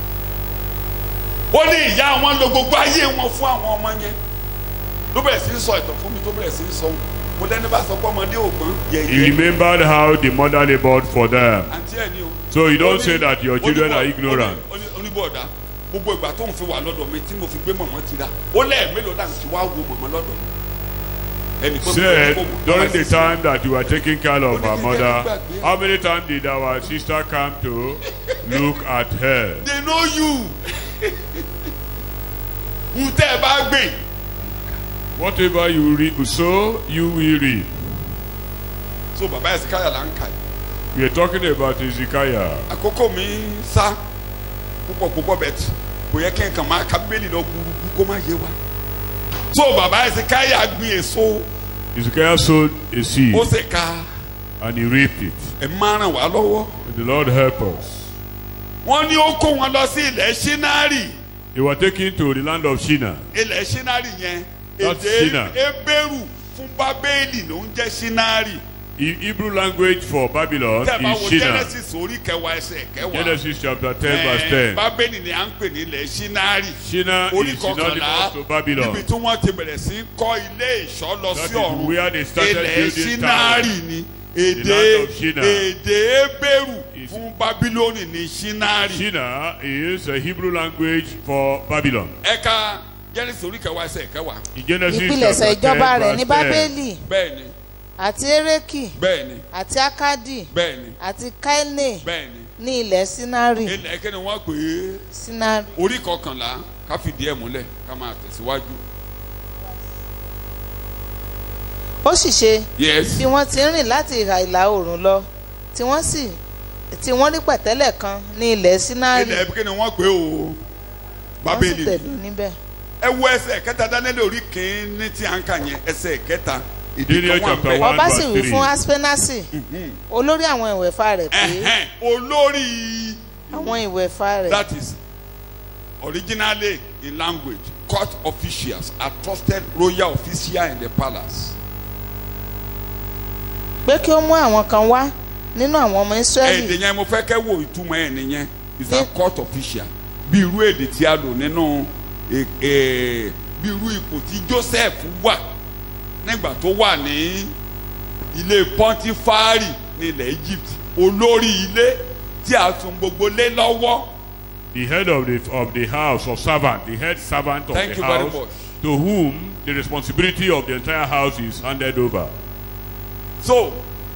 Ó ní ìyá wọn lo gbogbo ayé wọn fún àwọn ọmọ yẹn. Ló bẹ̀rẹ̀ sí í sọ ìtàn fún mi tó bẹ̀rẹ̀ sí í sọ. Mo lẹ́ni bá sọ pé ọmọdé ògbọ́n He yẹ̀yẹ́. remembered how the mother labored for them. Àǹtí ẹ̀ ní o. So you don't Ó ní- say that your ó ní children bọ̀- are ignorant. ó ní- ó ní bọ̀dá gbogbo ìgbà tó ń fi wà lọ́dọ̀ mi tí mo fi gbé mọ̀mọ́ ti ra ó lẹ́ẹ̀mélòó náà ti wá wo mọ̀mọ́ lọ́dọ̀ mi. Ẹnì kan Said tó ń kó during mọ̀- the time that you were taking care of our Ó ní kí n mother, jẹ́ gbàgbé. how many times did our sister come to look at her? They know you. N tẹ́ ẹ bá gbìn. Whatever you reap, so you will reap. So bàbá ẹ̀sìn káyà là ń kà yìí. We are talking about Ezekiah. Àkókò mi sá púpọ̀ púpọ̀ bẹ̀tì kò yẹ kí n kàn máa ka bíbélì lọ gbúrúgbú kó má yé wa. So bàbá ẹ̀sìn káyà gbìn èso Ezekiah sowed a seed ó sì ka and he reaped it. ẹ̀ máa ràn wá lọ́wọ́. May the Lord help us. Wọ́n ní ó kó wọn lọ sí ilẹ̀ Ṣínárì. They were taken to the land of Shinar. Ilẹ̀ Ṣínárì yẹn That's èdè Shinar. Hébérù fún Bábélì ló ń jẹ́ Ṣínárì The Hebrew language for Babylon tẹ́ ẹ bá is wo Shinar. Genesis orí kẹwàá ẹsẹ̀ kẹwàá. Genesis chapter ten verse ten. Bábélì ni à ń pè ní ilẹ̀ Ṣínárì. Shinar Orí is kọkànlá synonymous to Babylon. níbi tí wọ́n ti bẹ̀rẹ̀ sí kọ́ ilé ìṣọ́ lọ That sí is ọ̀run. where they started Ilẹ̀ building Ṣínárì towers. ni The èdè land of Shinar. èdè Hébérù Is- fún Bábílónì ní Ṣínárì. Shinar is a Hebrew language for Babylon. Ẹ̀ka Genesis orí kẹwàá ẹsẹ̀ kẹwàá. In Genesis ìpilẹ̀ṣẹ̀ chapter ìjọba ten rẹ̀ ní verse ten. bábélì Bẹ́ẹ̀ni àti erékì bẹ́ẹ̀ni àti akadi bẹ́ẹ̀ni àti kaine bẹ́ẹ̀ni. ní ilẹ̀ sinari Ilẹ̀ kí ni wọ́n pè é? sinari. Orí kọkànlá ká fìdí ẹ̀ múlẹ̀ ká máa tẹ̀síwájú. ó sì ṣe Yes. bí wọ́n ti ń rìn láti ìhà ìlà oòrùn lọ tí wọ́n sì tí wọ́n rí pẹ̀tẹ́lẹ̀ kan ní ilẹ̀ sinari Ilẹ̀ kí ni wọ́n pè é o? wọ́n sì Bábélì. tẹ̀dó níbẹ̀. Ẹ wo ẹsẹ̀ kẹta Dánẹ́lì orí kìíní tí a ń kà yẹn ẹsẹ̀ kẹta. Daniel chapter one ọba sì verse wí three. fún aspenasi olórí àwọn ìwẹ̀fà rẹ̀ pé Ẹ̀hẹ́n, olórí àwọn ìwẹ̀fà rẹ̀ that is originally in language court officials are trusted royal officials in the palace. pé kí ó mú àwọn kan wá nínú àwọn ọmọ israẹli Èdè yẹn mo fẹ́ kẹ́ wo ìtumọ̀ ẹ̀ nìyẹn is a Ní- court official bí irú èdè tí a lò nínú eh, eh, bí irú ipò tí Joseph wà nígbà tó wà ní ilé Pọ́ńtífárì ní ilẹ̀ Egypt olórí ilé tí a tún gbogbo lé lọ́wọ́. The head of the of the house of servant, the head servant of Thank the you very house, much. to whom the responsibility of the entire house is handed over. So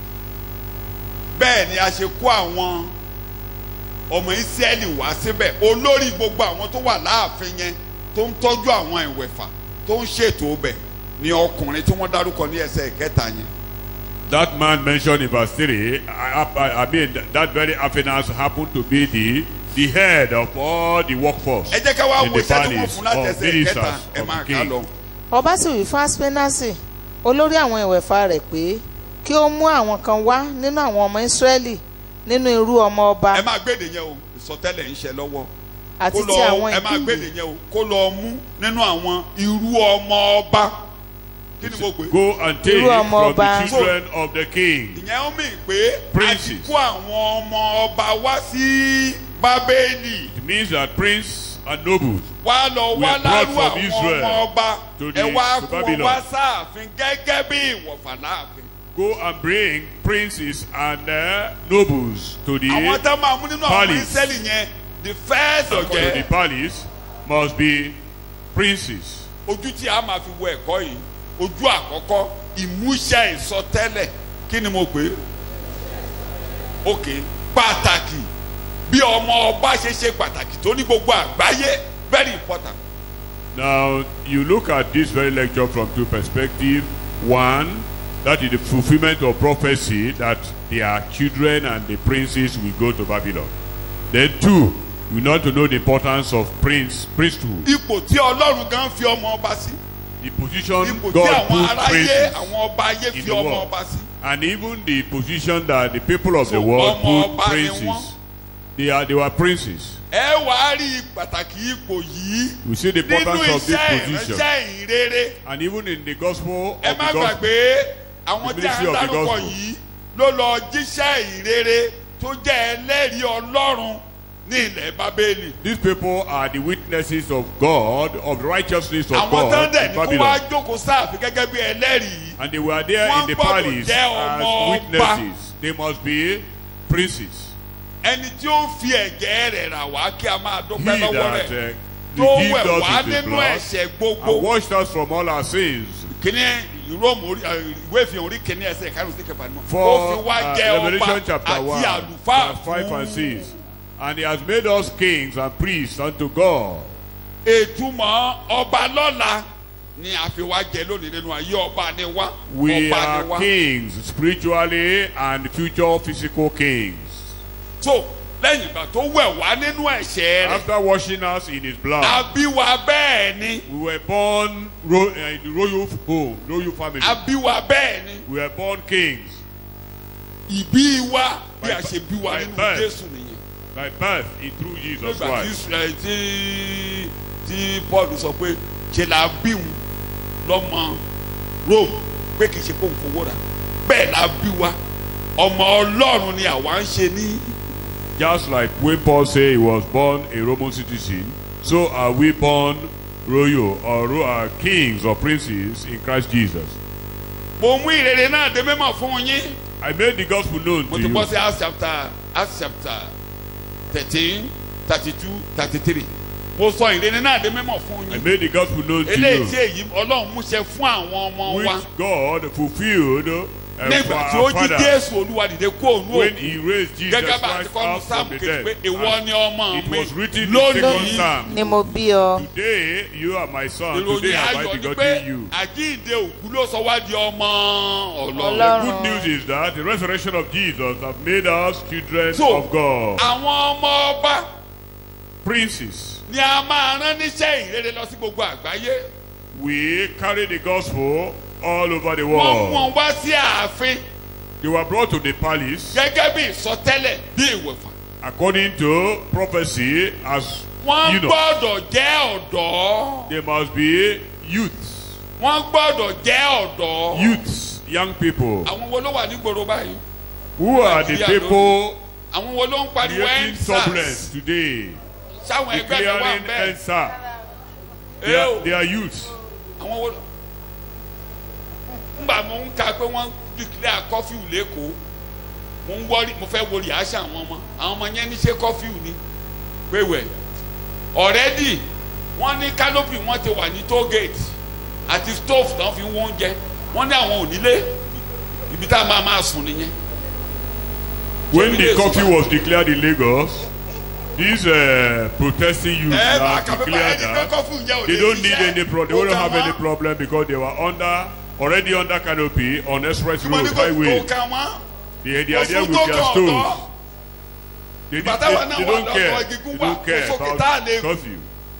bẹ́ẹ̀ ni a ṣe kó àwọn ọmọ Ísírẹ́lì wá síbẹ̀ olórí gbogbo àwọn tó wà láàfin yẹn tó ń tọ́jú àwọn ìwẹ̀fà tó ń ṣètò bẹ̀ ni ọkùnrin tí wọ́n dárúkọ ní ẹsẹ̀ ìkẹta yẹn. That man mentioned in verse three, I, I, I mean, that very Aphanas happened to be the the head of all the workforce ẹ jẹ́ ká wá in wo the iṣẹ́ tó wọ́n palace fún láti of ẹsẹ̀ ìkẹta ministers ẹ of máa the kà lọ. king. ọba sì wí fún aspenasi olórí àwọn ìwẹ̀fà rẹ̀ pé kí ó mú àwọn kan wá nínú àwọn ọmọ israẹli nínú irú ọmọ ọba ẹ máa gbèdè yẹn o ìsọtẹ́lẹ̀ ń ṣe lọ́wọ́ àti kó ti lọ àwọn ẹ máa gbèdè ìdílé yẹn o kó lọ mú nínú àwọn irú ọmọ ọba kí ni mo pè é. Go and take Irú ọmọ from ọba. the children of the king. ìyẹn ó mì pé a ti Princes. kó àwọn ọmọ ọba wá sí Bábélì It means that prince and nobles wá lọ We wá are brought lárú from àwọn Israel ọmọ ọba to the- ẹ wá to kó wọn Babylon. wá sáàfin gẹ́gẹ́ bí ìwọ̀fà láàfin. go and bring princes and uh, nobles to the àwọn tá máa mú nínú àwọn palace. Ísírẹ́lì yẹn the first to the ọ̀jẹ̀ palace must be princes. ojú tí a máa fi wo ẹ̀kọ́ yìí ojú àkọ́kọ́ ìmúṣẹ ìsọtẹ́lẹ̀ kí ni mo pè é ok pàtàkì bí ọmọ ọba ṣe ṣe pàtàkì tó ní gbogbo àgbáyé very important. Now, you look at this very lecture from two perspectives. One, that is the fulfillment of prophecy that their children and the princes will go to Babylon. Then two, we need to know the importance of prince priesthood, ipò tí Ọlọ́run gan fi ọmọ ọba sí the position ipò tí God àwọn put aráyé princes àwọn ọba ayé in fi the ọmọ world, ọba sí. and even the position that the people of So, the world ọmọ put ọba ni wọ́n. princes. They are they were princes. ẹ wàá rí pàtàkì ipò yìí We see the nínú importance of this iṣẹ́ position, ìránṣẹ́ ìrere. and even in the gospel ẹ of má the gospel. gbàgbé àwọn the tí a ministry ń of the dárúkọ gospel. yìí ló lọ jíṣẹ́ ìrere tó jẹ́ ẹlẹ́rìí Ọlọ́run ní ilẹ̀ Bábélì. These people are the witnesses of God, of the righteousness of àwọn tó ń God dẹ̀ in ní kó wá Babylon. jókòó sáàfin gẹ́gẹ́ bí ẹlẹ́rìí. And they were there Wọ́n in the gbọ́dọ̀ palace jẹ́ ọmọ as ọba. witnesses. They must be princes. ẹni tí ó fi ẹ̀jẹ̀ rẹ̀ rà wá kí a máa He dúpẹ́ lọ́wọ́ that rẹ̀ uh, tó redeemed wẹ̀ wá us with his nínú blood ẹ̀ṣẹ̀ and gbogbo. washed us from all our sins. kíní Róòmù orí ìwé ìfihàn orí kíní ẹsẹ̀ karùn-ún sí kẹfà ni ó For fi wá uh, jẹ́ ọba Revelation chapter àti one, àlùfáà verse five and fún six. And he has made us kings and priests unto God. ètùmọ̀ ọba lọ́la ni a fi wá jẹ lónìí nínú ayé ọba ni wá We ọba ni are wá. kings, spiritually and future physical kings. so lẹ́yìn ìgbà tó wẹ̀ wá nínú ẹ̀ṣẹ̀ rẹ̀ After washing us in his blood, a bí wa bẹ́ẹ̀ ni we were born ro- uh, in the royal home, royal family. a bí wa bẹ́ẹ̀ ni We were born kings. ìbí wa bí a By- ṣe bí wa by nínú birth. Jésù nìyẹn. By birth, in through Jesus nígbà tí Christ. Israẹli tí tí Paul sọ pé ṣe là bí òun lọ́mọ Rome pé kì í ṣe kó ń fowó rà bẹ́ẹ̀ la bí wa ọmọ Ọlọ́run ni àwa ń ṣe ní. Just like when Paul said he was born a Roman citizen, so are we born royal or ro- uh, kings or princes in Christ Jesus. mo mú ìrere náà dé mímọ̀ fún yín. I made the gospel known mo to ti you. bọ́ sí Acts chapter Acts chapter thirteen thirty two thirty three mo sọ ìrere náà dé mímọ̀ fún I yín. made the gospel known to eléyìí tí you, èyí Ọlọ́run mú ṣe fún àwọn ọmọ wa which God fulfilled uh, for nígbà tí ó our jí fathers Jésù Olúwa dìde kú òun when òkú. he raised Jesus gẹ́gẹ́ bá a ti Christ kọ́ nu out from sáàmù the kejì pé dead. ìwọ And ni ọmọ it mi was written in the second lónìí. psalm. ni mo bí ọ. Today you are my son. ìròyìn Today have I ayọ̀ ni pé begotten you. àjíǹde òkú ló sọ wá di ọmọ Ọlọ́run. The good news is that the resurrection of Jesus has made us children So, of God. àwọn ọmọ ọba Princes, ni a máa rán níṣẹ́ ìrere lọ sí gbogbo àgbáyé. we carry the gospel all over the wọ́n mú world. wọn wá sí ààfin They were brought to the palace gẹ́gẹ́ bí ìsọtẹ́lẹ̀ bí ìwẹ̀fà. according to prophecy as wọ́n you know. gbọ́dọ̀ jẹ́ ọ̀dọ́. They must be youths, wọ́n gbọ́dọ̀ jẹ́ ọ̀dọ́. youths, young people. àwọn wo ló wà nígboro báyìí? Who are the people àwọn wo ló ń pariwo creating turbulence endsars? today? sáwọn ẹgbẹ́ mi wà Declaring bẹ́ẹ̀. answer. They are, they are youths. àwọn wo ngbà mo ń ka pé wọ́n declare curfew lẹ́kọ̀ọ́ mo ń wọ́rí mo fẹ́ wo reaction àwọn ọmọ àwọn ọmọ yẹn ní ṣe curfew ni wéwẹ̀ already wọ́n ní canopy wọ́n ti wà ní toll gate àti stove tán fi ń wọ́n oúnjẹ wọ́n ní àwọn onílé ibi tá a máa máa sùn nìyẹn. When the curfew was declared in Lagos, these uh, protesting youths ẹ bá have kàwé declared báyìí ní pé that curfew jẹ́ òde they don't need ṣiṣẹ́. any problem. They Ó don't kà have any wọ́n. problem because they were under already under canopy on express Wọ́n ní road kò highway. tó kà wọ́n. They, they are Kò there fún with tó their kàn stones. ọ̀dọ́. They, Ìgbà they, táwa náà they wà don't lọ́dọ̀ care. igi They gúnwà, don't care kò sókè tá a about lè- curfew.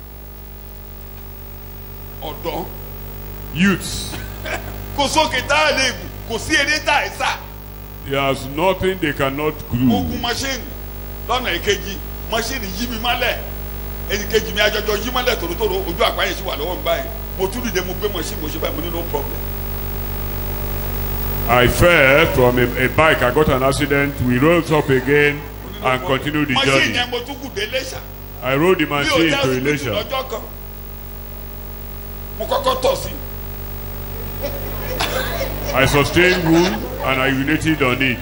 ọ̀dọ́ Youths, kò sókè tá a lè gùn kò sí eré tá a sá. there's nothing they cannot mo gun do. mọ́ṣíìnì lọ́nà èkejì mọ́ṣíìnì yí mi mọ́lẹ̀ ẹnì kejì mi ajọjọ yí mọ́lẹ̀ tòrótòró ojú àpáyé sí wà lọ́wọ́ mi báyìí mo tún dìde mo gbé mọ́ṣíìnì mo ṣe báyìí mo ní no problem. I fell from a, a bike. I got an accident. We rose up again and continued the mọ́ṣíìnì journey. yẹn mo tún gùn dé Iléṣà I rode the bí o machine jẹ́ to síbítù Elisha. lọ́jọ́ kan mo kọ́kọ́ tọ̀ sí I sustained wound and I urinated on it.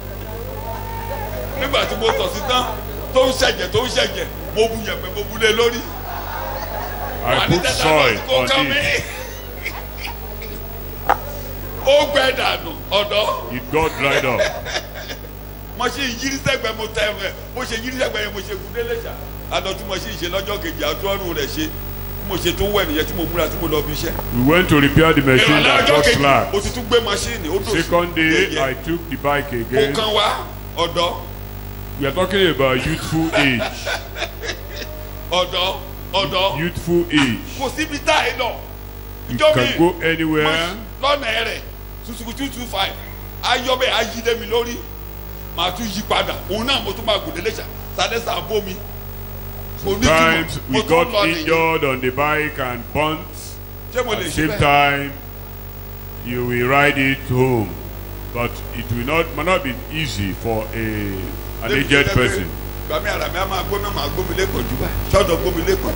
nígbà tí mo tọ̀ sí tán tó ń ṣẹ̀jẹ̀ tó ń ṣẹ̀jẹ̀ mo bu yẹ̀pẹ̀ mo bu lé lórí. I put soil on it. ó gbẹ dànù ọ̀dọ́ It got dried up. mo ṣe yírí sẹ́gbẹ̀ẹ́ mo tẹ ẹ mo ṣe yírí sẹ́gbẹ̀ẹ́ yẹn mo ṣe gùn délé ṣá àná tí mo ṣe ṣe lọ́jọ́ kejì àtúrọ́nù rẹ̀ ṣe mo ṣe tó wẹ̀ nìyẹn tí mo múra tí mo lọ bí iṣẹ́. We went to repair the machine ìrọ̀lẹ́ that ọjọ́ got kejì slack. mo ti tún gbé maṣíìnì ó dòṣù. Second day, I took the bike mo again. kàn wá ọ̀dọ́ We are talking about youthful age. ọ̀dọ́ ọ̀dọ́ Youthful age. kò síbi tá ẹ lọ. You ìjọ mi can go anywhere. lọ́nà rẹ̀ tuntun two two five ayọ́bẹ̀ ayílẹ̀ mi lórí màá tún yí padà òun náà mo tún máa gùn délé ṣá sádẹ́sà bómi. Sometimes we got injured on the bike and burnt. ṣé mo At lè the ṣe same bẹ́ẹ̀? time, you will ride it home. But it will not, might not be easy for a an Débi aged tó jẹ́ pé person. gbàmí ara mi á máa gbómi máa gbómi lẹ́kọ̀ọ́ jù báyìí ṣọ́dọ̀ gbómi lẹ́kọ̀ọ́.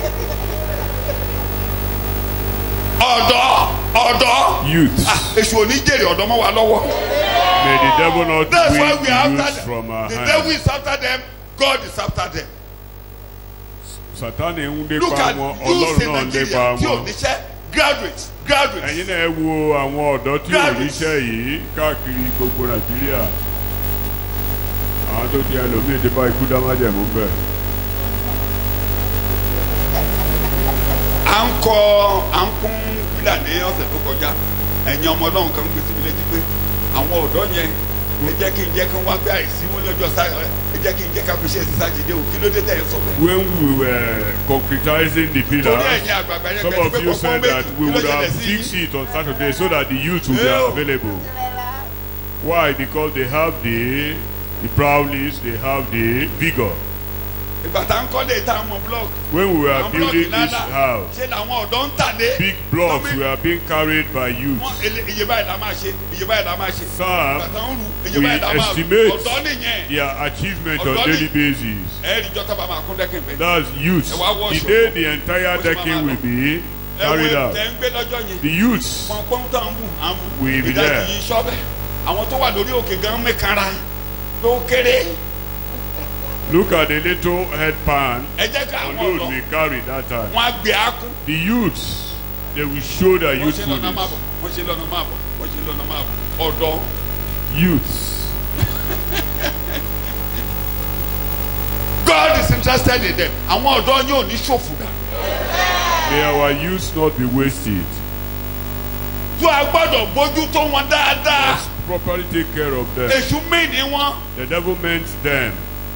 ọ̀dọ́ ọ̀dọ́ Youth, èṣù ò ní jèrè ọ̀dọ́ mọ́ wa lọ́wọ́. may the devil not That's why win we are the after youth from our them. The devil hands. is after them. God is after them. Sátánì ń Look lépa at wọn, youths Ọlọ́run in náà ń lépa Nigeria tí ò wọn. níṣẹ́ graduates graduates. Ẹ̀yin náà ẹ wo àwọn ọ̀dọ́ tí ò Graduates. níṣẹ́ yìí káàkiri gbogbo Nàìjíríà. Àwọn tó ti ẹlòmíì ti bá ikú dá májẹ̀mú bẹ́ẹ̀. à ń kọ à ń kún pílà ní ọ̀sẹ̀ tó kọjá ẹ̀yin ọmọ náà kan gbèsè mi létí pé àwọn ọ̀dọ́ yẹn ẹ jẹ́ kí n jẹ́ kí n wá gbé àìsí wọn lọ́jọ́ sáré ẹ jẹ́ kí n jẹ́ ká fi ṣe ẹ̀sìn sátidé o kí ló dé tẹ̀ ẹ́ sọ bẹ́ẹ̀. When we were concretizing the torí pillars, ẹ̀yin àgbààgbà yẹn some kẹ́sí of pé you kọ́kọ́ said that méjì we kí ló would ṣẹlẹ̀ have sí fixed yìí. it on Saturday so that the youth will be Yeah. available. Why? Because they have the the prowess, they have the vigor. ìgbà tá ń kọ́lé tá ń mọ block. When we were àwọn building blọọkì this ńlá house, ṣé làwọn ọ̀dọ́ ń tàlé. big blocks were being carried by youth. wọ́n ele- iye báyìí la máa ṣe iye báyìí la máa ṣe. Some, ìgbà tá ń rù iye we báyìí la máa rù. estimate ọ̀dọ́ nìyẹn. their achievement on Ọ̀dọ́ daily ni- basis. ẹ̀ẹ́dì jọ́tà bá máa kún dẹ́kìn bẹ́ẹ̀. That's youth. Ẹ wá wọ The ṣòro. day the entire Ó sì máa decking máa will lọ. be carried ẹ̀wọ̀n out. tẹ̀ ń gbé lọ́jọ́ yẹn. The youths pọnpọ́n tó ń bù à ń bù. will be ìdájọ́ there. yìí sọ́bẹ̀. àwọn tó wà lórí òkè gan mẹ́kanra tó kéré. Look at the little headpan ẹ jẹ́ ká àwọn alone ọ̀dọ́ we carry that time. wọn á gbé akú. The youths, they will show their wọ́n ṣe lọ́nà máa bọ̀ youthfulness. wọ́n ṣe lọ́nà máa bọ̀ wọ́n ṣe lọ́nà máa bọ̀ ọ̀dọ́. Youths. God is interested in them. àwọn ọ̀dọ́ yóò ní ṣòfò dà. May our youths not be wasted. tó a gbọ́dọ̀ bójú tó wọn dáadáa. Let's properly take care of them. èṣù míì ní wọn. The devil meant them.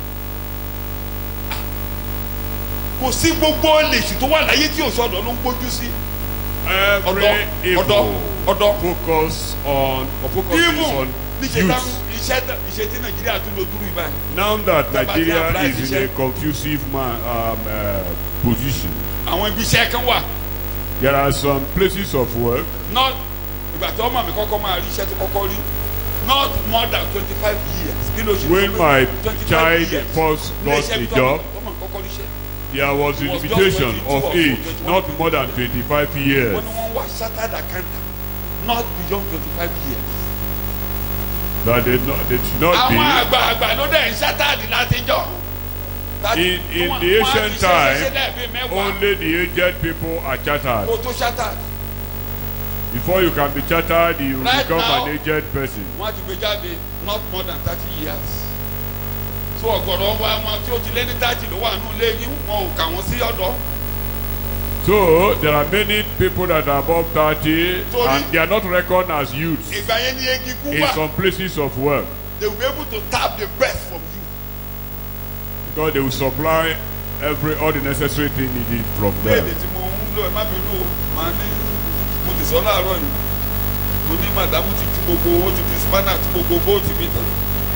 kò sí gbogbo lèṣù tó wà láyé tí òṣù ọ̀dọ́ ló ń gbójú sí. Every ọ̀dọ́ ọ̀dọ́ evil ọ̀dọ́. focus on or focuses even on níṣẹ́ tá youth. iṣẹ́ tá- iṣẹ́ tí nàìjíríà tún lọ dúró ibà. Now that Bàbá tí Nigeria apply is in a iṣẹ́. confusive man, um, uh, position, àwọn ibi iṣẹ́ kan wà. there are some places of work. not ìgbà tí ọmọ mi kọ́kọ́ máa rí iṣẹ́ tó kọ́kọ́ rí not more than twenty five years. kí ló ṣe When tó my twenty five child years. first Ilé got iṣẹ́ a bí tọ́mọ- job, tọ́mọ kọ́kọ́ ríṣẹ́. there was a It was just limitation twenty-two of or so, age, twenty-one, not more than twenty-five years. wọ́n ní wọ́n wá chartered accountant not beyond twenty five years. That they, not, they should not àwọn be. àgbààgbà ló dẹ̀ ń chartered látijọ́. In, in the ancient time, only the aged people are chartered. kó tó chartered Before you can be chartered, you Right become now- an aged person. wọ́n á ti gbé jáde not more than thirty years. so ọ̀gọ̀rọ̀ wa wọn tí ó ti lé ní thirty ló wà nínú ilé yín wọn ò kà wọ́n sí ọ̀dọ́. So there are many people that are above thirty Sorry. and they are not reckoned as youths ìgbà yẹn ní egungun in wà. some places of work they will be able to tap the best from you. because they will supply every all the necessary thing needed from Béèni them. tí mo ń lò ẹ má bínú o, màá ní mo ti sọ láàárọ̀ yìí. Mo ní màdàmú ti tú gbogbo owó ti fi spanner tú gbogbo bóòtù mi tán.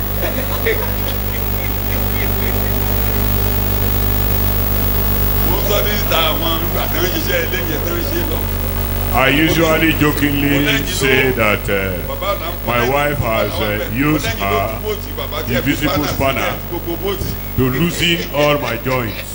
Mo sọ ní ìta àwọn ìgbà tí wọ́n ṣiṣẹ́ eléyìí tí wọ́n ṣe lọ. I usually jokingly say that uh, Bàbá ọ̀la ń my wife has uh, used her invisible spanner to loosen all my joints.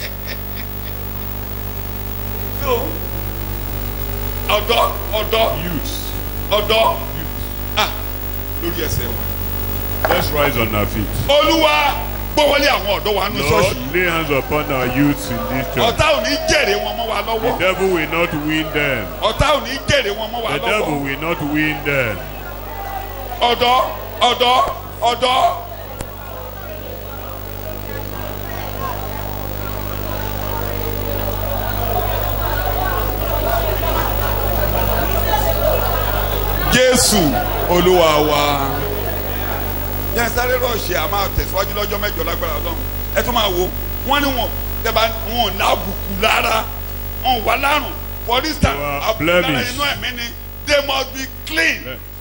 So, ọ̀dọ́ ọ̀dọ́ Youths, ọ̀dọ́ ah lórí ẹsẹ̀ wa. let's rise on our feet. Olúwa gbọ́wọ́lé àwọn ọ̀dọ́ wa nínú Lord, ṣọ́ọ̀ṣì. lay hands upon our youths in this church. Ọ̀tá ò ní jèrè wọn mọ́ wa The lọ́wọ́. devil will not win them. Ọ̀tá ò ní jèrè wọn mọ́ wa The devil lọ́wọ́. will not win them. Ọ̀dọ́ ọ̀dọ́ ọ̀dọ́. Jésù Olúwa wa. Yẹn sáré rọ̀ṣì a máa tẹ̀síwájú lọ́jọ́ mẹ́jọ lágbára Ọlọ́run. Ẹ tún máa wo wọ́n ní wọn tẹ́bà wọn ò lábùkù lára wọn ò wá lárùn. For instance, They were àbùkù lára blemished. inú ẹ̀mí ni they must be clean.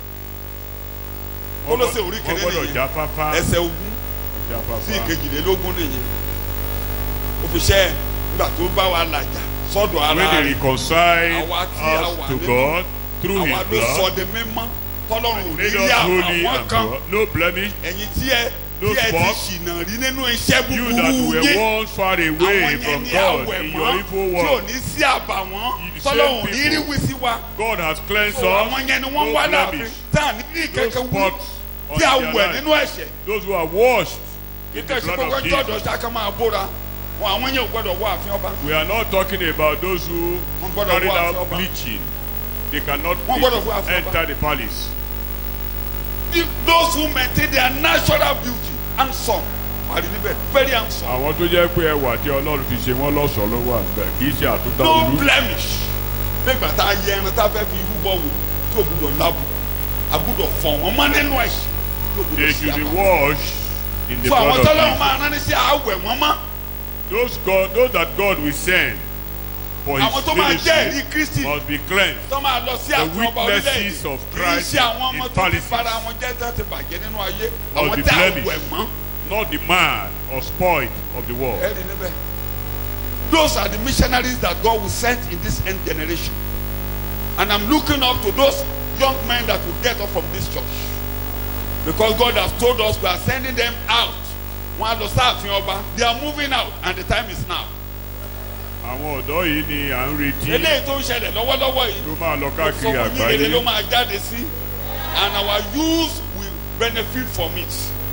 Kólósè orí Wọ́n kìíní gbọ́dọ̀ nìyẹn. jáfáfá. Ẹsẹ̀ ogún sí Jáfáfá. ìkejìlélógún nìyẹn. Òfìṣẹ́ nígbà tó bá wa làjà sọ́dọ̀ When ara they rẹ̀. reconcile Àwa tí a us wà to nínú- God through Àwa His ló sọ blood, de mímọ́ tọ́lọ́run ò ní made rí us holy àwọn and kan. pure, no blemish. Ẹ̀yin tí ẹ No tí ẹ ti spot. ṣìnà rí nínú iṣẹ́ You that búburú were yín. once far away Àwọn yẹn from ní God àwẹ̀ in mọ́ your evil tí ò work, ní sí àbàwọ́n You the tọ́lọ́run same ò ní rí people. wí sí wa. God has cleansed So us. àwọn yẹn ni wọ́n No wá láàfin blemish. tá à ní ní No ìkẹ́kẹ́ wú spots on tí a their wẹ̀ life. nínú ẹ̀ṣẹ̀. Those who are washed in Kíkẹ́ the sí blood gbogbo of ẹjọ́ ọ̀dọ́ Jesus. ṣáká máa bóra wọn àwọn yẹn ò gbọ́dọ̀ wọ ààfin ọba. We are not talking about those who Wọ́n gbọ́dọ̀ carried wọ ààfin out ọba. bleaching. They cannot Wọ́n gbọ́dọ̀ wọ ààfin ọba. enter the palace. If those who maintain their natural beauty handsome wà rí níbẹ̀ very handsome. Àwọn tó jẹ́ pé ẹwà tí Ọlọ́run fi ṣe wọ́n lọ́ṣọ̀ọ́ ló wà níbẹ̀ kì í ṣe àtúndà No olú. blemish. Nígbà tá a yẹ ẹran tá a fẹ́ fi irú bọ̀ wò tí o gbúdọ̀ lábù a gbúdọ̀ fọ̀ wọ́n mọ́ nínú ẹ̀ṣẹ̀ tí o gbúdọ̀ They sí should be àbá. washed in the Fún àwọn blood tọ́lọ́run of máa rán ní sí àwẹ̀ wọ́n mọ́. Jesus. Those God, those that God will send for Àwọn His tó máa jẹ́ ẹ̀rí ministry Kristi must be cleansed. tó máa lọ sí The àfihàn ọba witnesses orílẹ̀-èdè of kì í Christ ṣe àwọn ọmọ in tó ti palaces fara wọn jẹ́ tó ti bàjẹ́ nínú ayé must àwọn be tí a blemished. wẹ̀ mọ́ not the man or spoil of the world. Ẹ rí níbẹ̀. Those are the missionaries that God will send in this end generation. And I'm looking up to those young men that will get up from this church. Because God has told us we are sending them out. Wọ́n á lọ sáàfin ọba. They are moving out and the time is now. Àwọn ọ̀dọ́ yìí ni à ń retí. Eléyìí tó ń ṣẹlẹ̀ lọ́wọ́lọ́wọ́ yìí. Ló máa lọ káàkiri Sọ fún yín èdè ló àgbáyé. máa jáde sí. And our youth will benefit from it.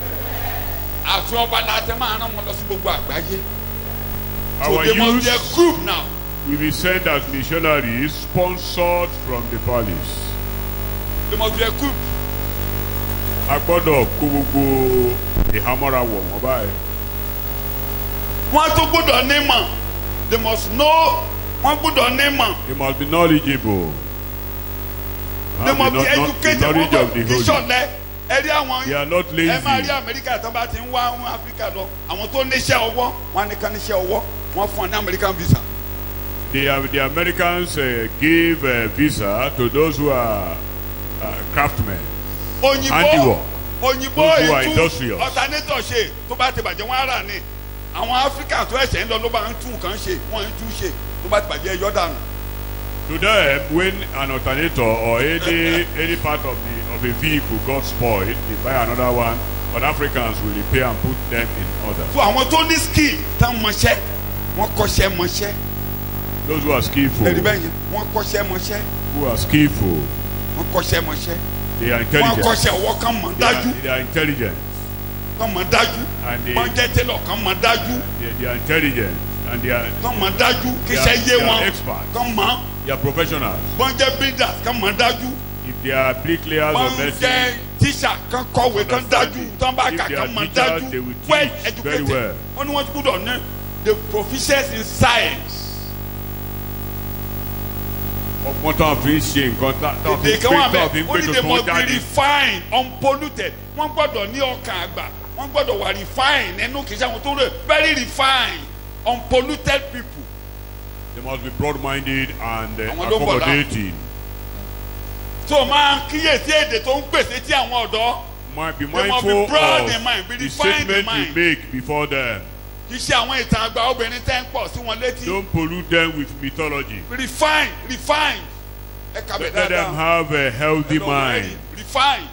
Àfin ọba la tẹ máa rán wọn lọ sí gbogbo àgbáyé. So Our they must be a youth group now. will be sent as missionaries sponsored from the palace. They must be a group. A gbọ́dọ̀ kó gbogbo ìhámọ́ra wọ̀ wọ́n báyìí. Wọ́n tó gbọ́dọ̀ ní mọ̀. They must know. Wọ́n gbọ́dọ̀ ní mọ̀. They must be knowledgeable. They Have must the be kno- kno- educated. the Wọ́n knowledge of the gbọ́dọ̀ kí holy. sọ̀lẹ̀. Ẹ rí àwọn They are not ẹ máa rí lazy. Amẹ́ríkà tó bá ti ń wá wọn Áfíríkà lọ. Àwọn tó níṣẹ́ ọwọ́ wọn á ní ká níṣẹ́ ọwọ́. Wọ́n fún ọ ní American visa. They have, the Americans uh, give uh, visa to those who are uh, craftsmen. Òyìnbó Handiwork. òyìnbó Those who are ètú industrious. alternator ṣe tó bá ti bàjẹ́ wọ́n á rà ní. Àwọn Áfíríkà tó ẹ̀ṣẹ̀ ń lọ ló bá ń tún nǹkan ṣe wọ́n ń tún ṣe tó bá ti bàjẹ́ ẹyọ dànù. To them, when an alternator or any any part of the of a vehicle got spoiled, they buy another one. But Africans will repair and put them in order. So àwọn tó ní skill tán mọṣẹ́ wọ́n kọ́ṣẹ́ mọṣẹ́. Those who are skillful, Ẹ̀rí bẹ́ẹ̀ yẹn wọ́n kọ́ṣẹ́ mọṣẹ́ who are skillful, wọ́n kọ́ṣẹ́ mọṣẹ́. they are Wọ́n intelligent. kọ́ṣẹ́ ọwọ́ kan mọ̀ They are, dájú. they are intelligent. Kán mọ̀ dájú. And they, Wọ́n jẹ́ télọ̀ kán mọ̀ dájú. they, they are intelligent and they are Kán mọ̀ dájú. They Kíṣẹ́ are- yé they are wọn. experts. Kán mọ̀. they are professionals. Wọ́n jẹ́ builders kán mọ̀ dájú. If they are bricklayers or Wọ́n jẹ́ medicine, tíṣà kán kọ̀wé kán dájú. Tán bá If kà they kán are mọ̀ teachers, dájú. they will Well teach very educated. well. Wọ́n ní wọ́n gbúdọ̀ ní the proficiency in science. ọgbọ́n tó ń fi ṣe nǹkan tá tó ń fi They gbé can want tó ń fi me. gbé Only they tuntun must be jáde. refined, unpolluted. Wọ́n gbọ́dọ̀ ní ọkàn àgbà. Wọ́n gbọ́dọ̀ wà refined. Ẹnu kìí ṣe àwọn tó rẹ̀ very refined, unpolluted people. They must be broad-minded and uh, Àwọn ló ń bọ̀ láàmú. accommodating. So máa kíyèsí èdè tó ń pèsè tí àwọn ọ̀dọ́. Might be They must be mindful broad of in mind, be the refined in statement mind. you make before them. Kì í ṣe àwọn ìtàn àgbà obìnrin tẹ́ ń pọ̀ sí wọn létí. Don't pollute them with mythology. Refine, refine. Ẹ kàbẹ̀ Let, let them dáadáa. have a healthy Ẹ lọ wẹ̀rì, mind. refine.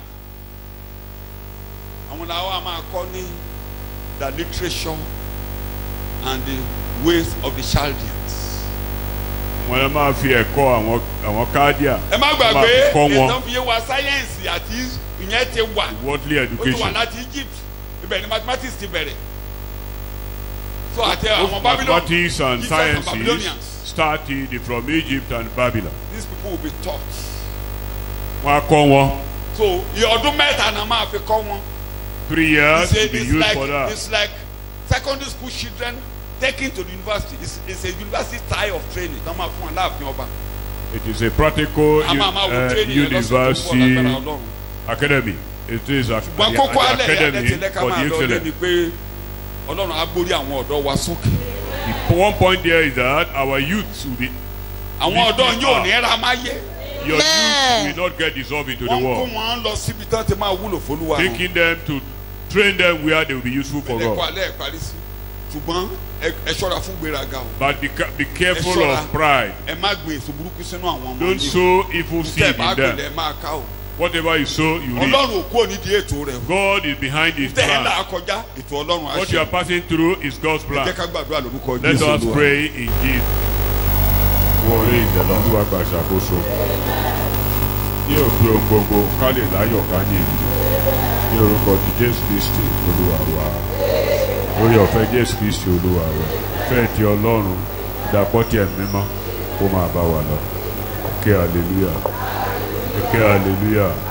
Àwọn làwọn a máa kọ́ ní the literature and the ways of the Chaldeans. Wọ́n lè máa fi ẹ̀kọ́ àwọn àwọn káàdíà. Ẹ má máa gbàgbé fi kọ́ wọn. ìtàn fi yé wa sáyẹ́ǹsì àti ìyẹn ti wà. Worldly Ó ti wà education. láti Egypt. Ibẹ̀ ni mathematics ti bẹ̀rẹ̀. So àti àwọn Babylon. Mathematics and Egyptians and sciences Babylonians. started from Egypt and Babylon. These people will be taught. Wọ́n á kọ́ wọn. So iye ọdún mẹ́ta náà máa fi kọ́ wọn. Three years It's, a, to be it's, used like, for that. it's like secondary school children taken to the university. It's, it's a university style of training. Tọ́ máa fún wọn láàfin ọba. It is a practical A máa máa wo uh, training yẹn lọ́sọ̀tún bọ̀ university lágbára Ọlọ́run. academy. It is a, Wọn the, kókó the alẹ́ academy ẹ̀ẹ́dẹ́tì lẹ́ka for máa the lọ excellent. lébi pé Ọlọ́run á gbórí àwọn ọ̀dọ́ wa sókè. The one point there is that our youth will be, Àwọn ọ̀dọ́ yóò ní ẹ̀rá máa yẹ. your Amen. youth will not get dissolved into the Wọ́n kó world. wọn lọ síbi tán ti máa wúlò fólúwa wọn. Taking them to train them where they will be useful for Ẹ̀kọ́ God. alẹ́ ẹ̀ parí sí. Ṣùgbọ́n ẹ ẹ ṣọ́ra fún gbéraga o. But be, ca- be careful Ẹ ṣọ́ra. of pride. Ẹ má gbé èso burúkú sínú àwọn ọmọ Don't yìí. sow evil Tẹ́ seed ẹ bá in them. gbélé ẹ máa ká o. Whatever you sow, you reap. Ọlọ́run ò kúrò nídìí ètò rẹ̀ o. God is behind his Tẹ́ ẹ là plan. á kọjá ètò Ọlọ́run á What you ṣe. are passing through is God's Ẹ plan. jẹ́ ká gbàdúrà lórúkọ Let Jésù us Olúwa. pray in Jesus. Wọlé ìjọba olúwa gba ìṣàkóso. Ní òpin ohun gbogbo, ká lè láyọ̀ ká ní èyí. Ní orúkọ ti Jésù Kristi olúwa wa. Lórí ọ̀fẹ́ Jésù Kristi olúwa wa. Fẹ́ẹ̀ ti Ọlọ́run dàpọ̀ tí ẹ̀mí mímọ́ kó máa bá wa lọ. Ké hallelujah. Ké hallelujah.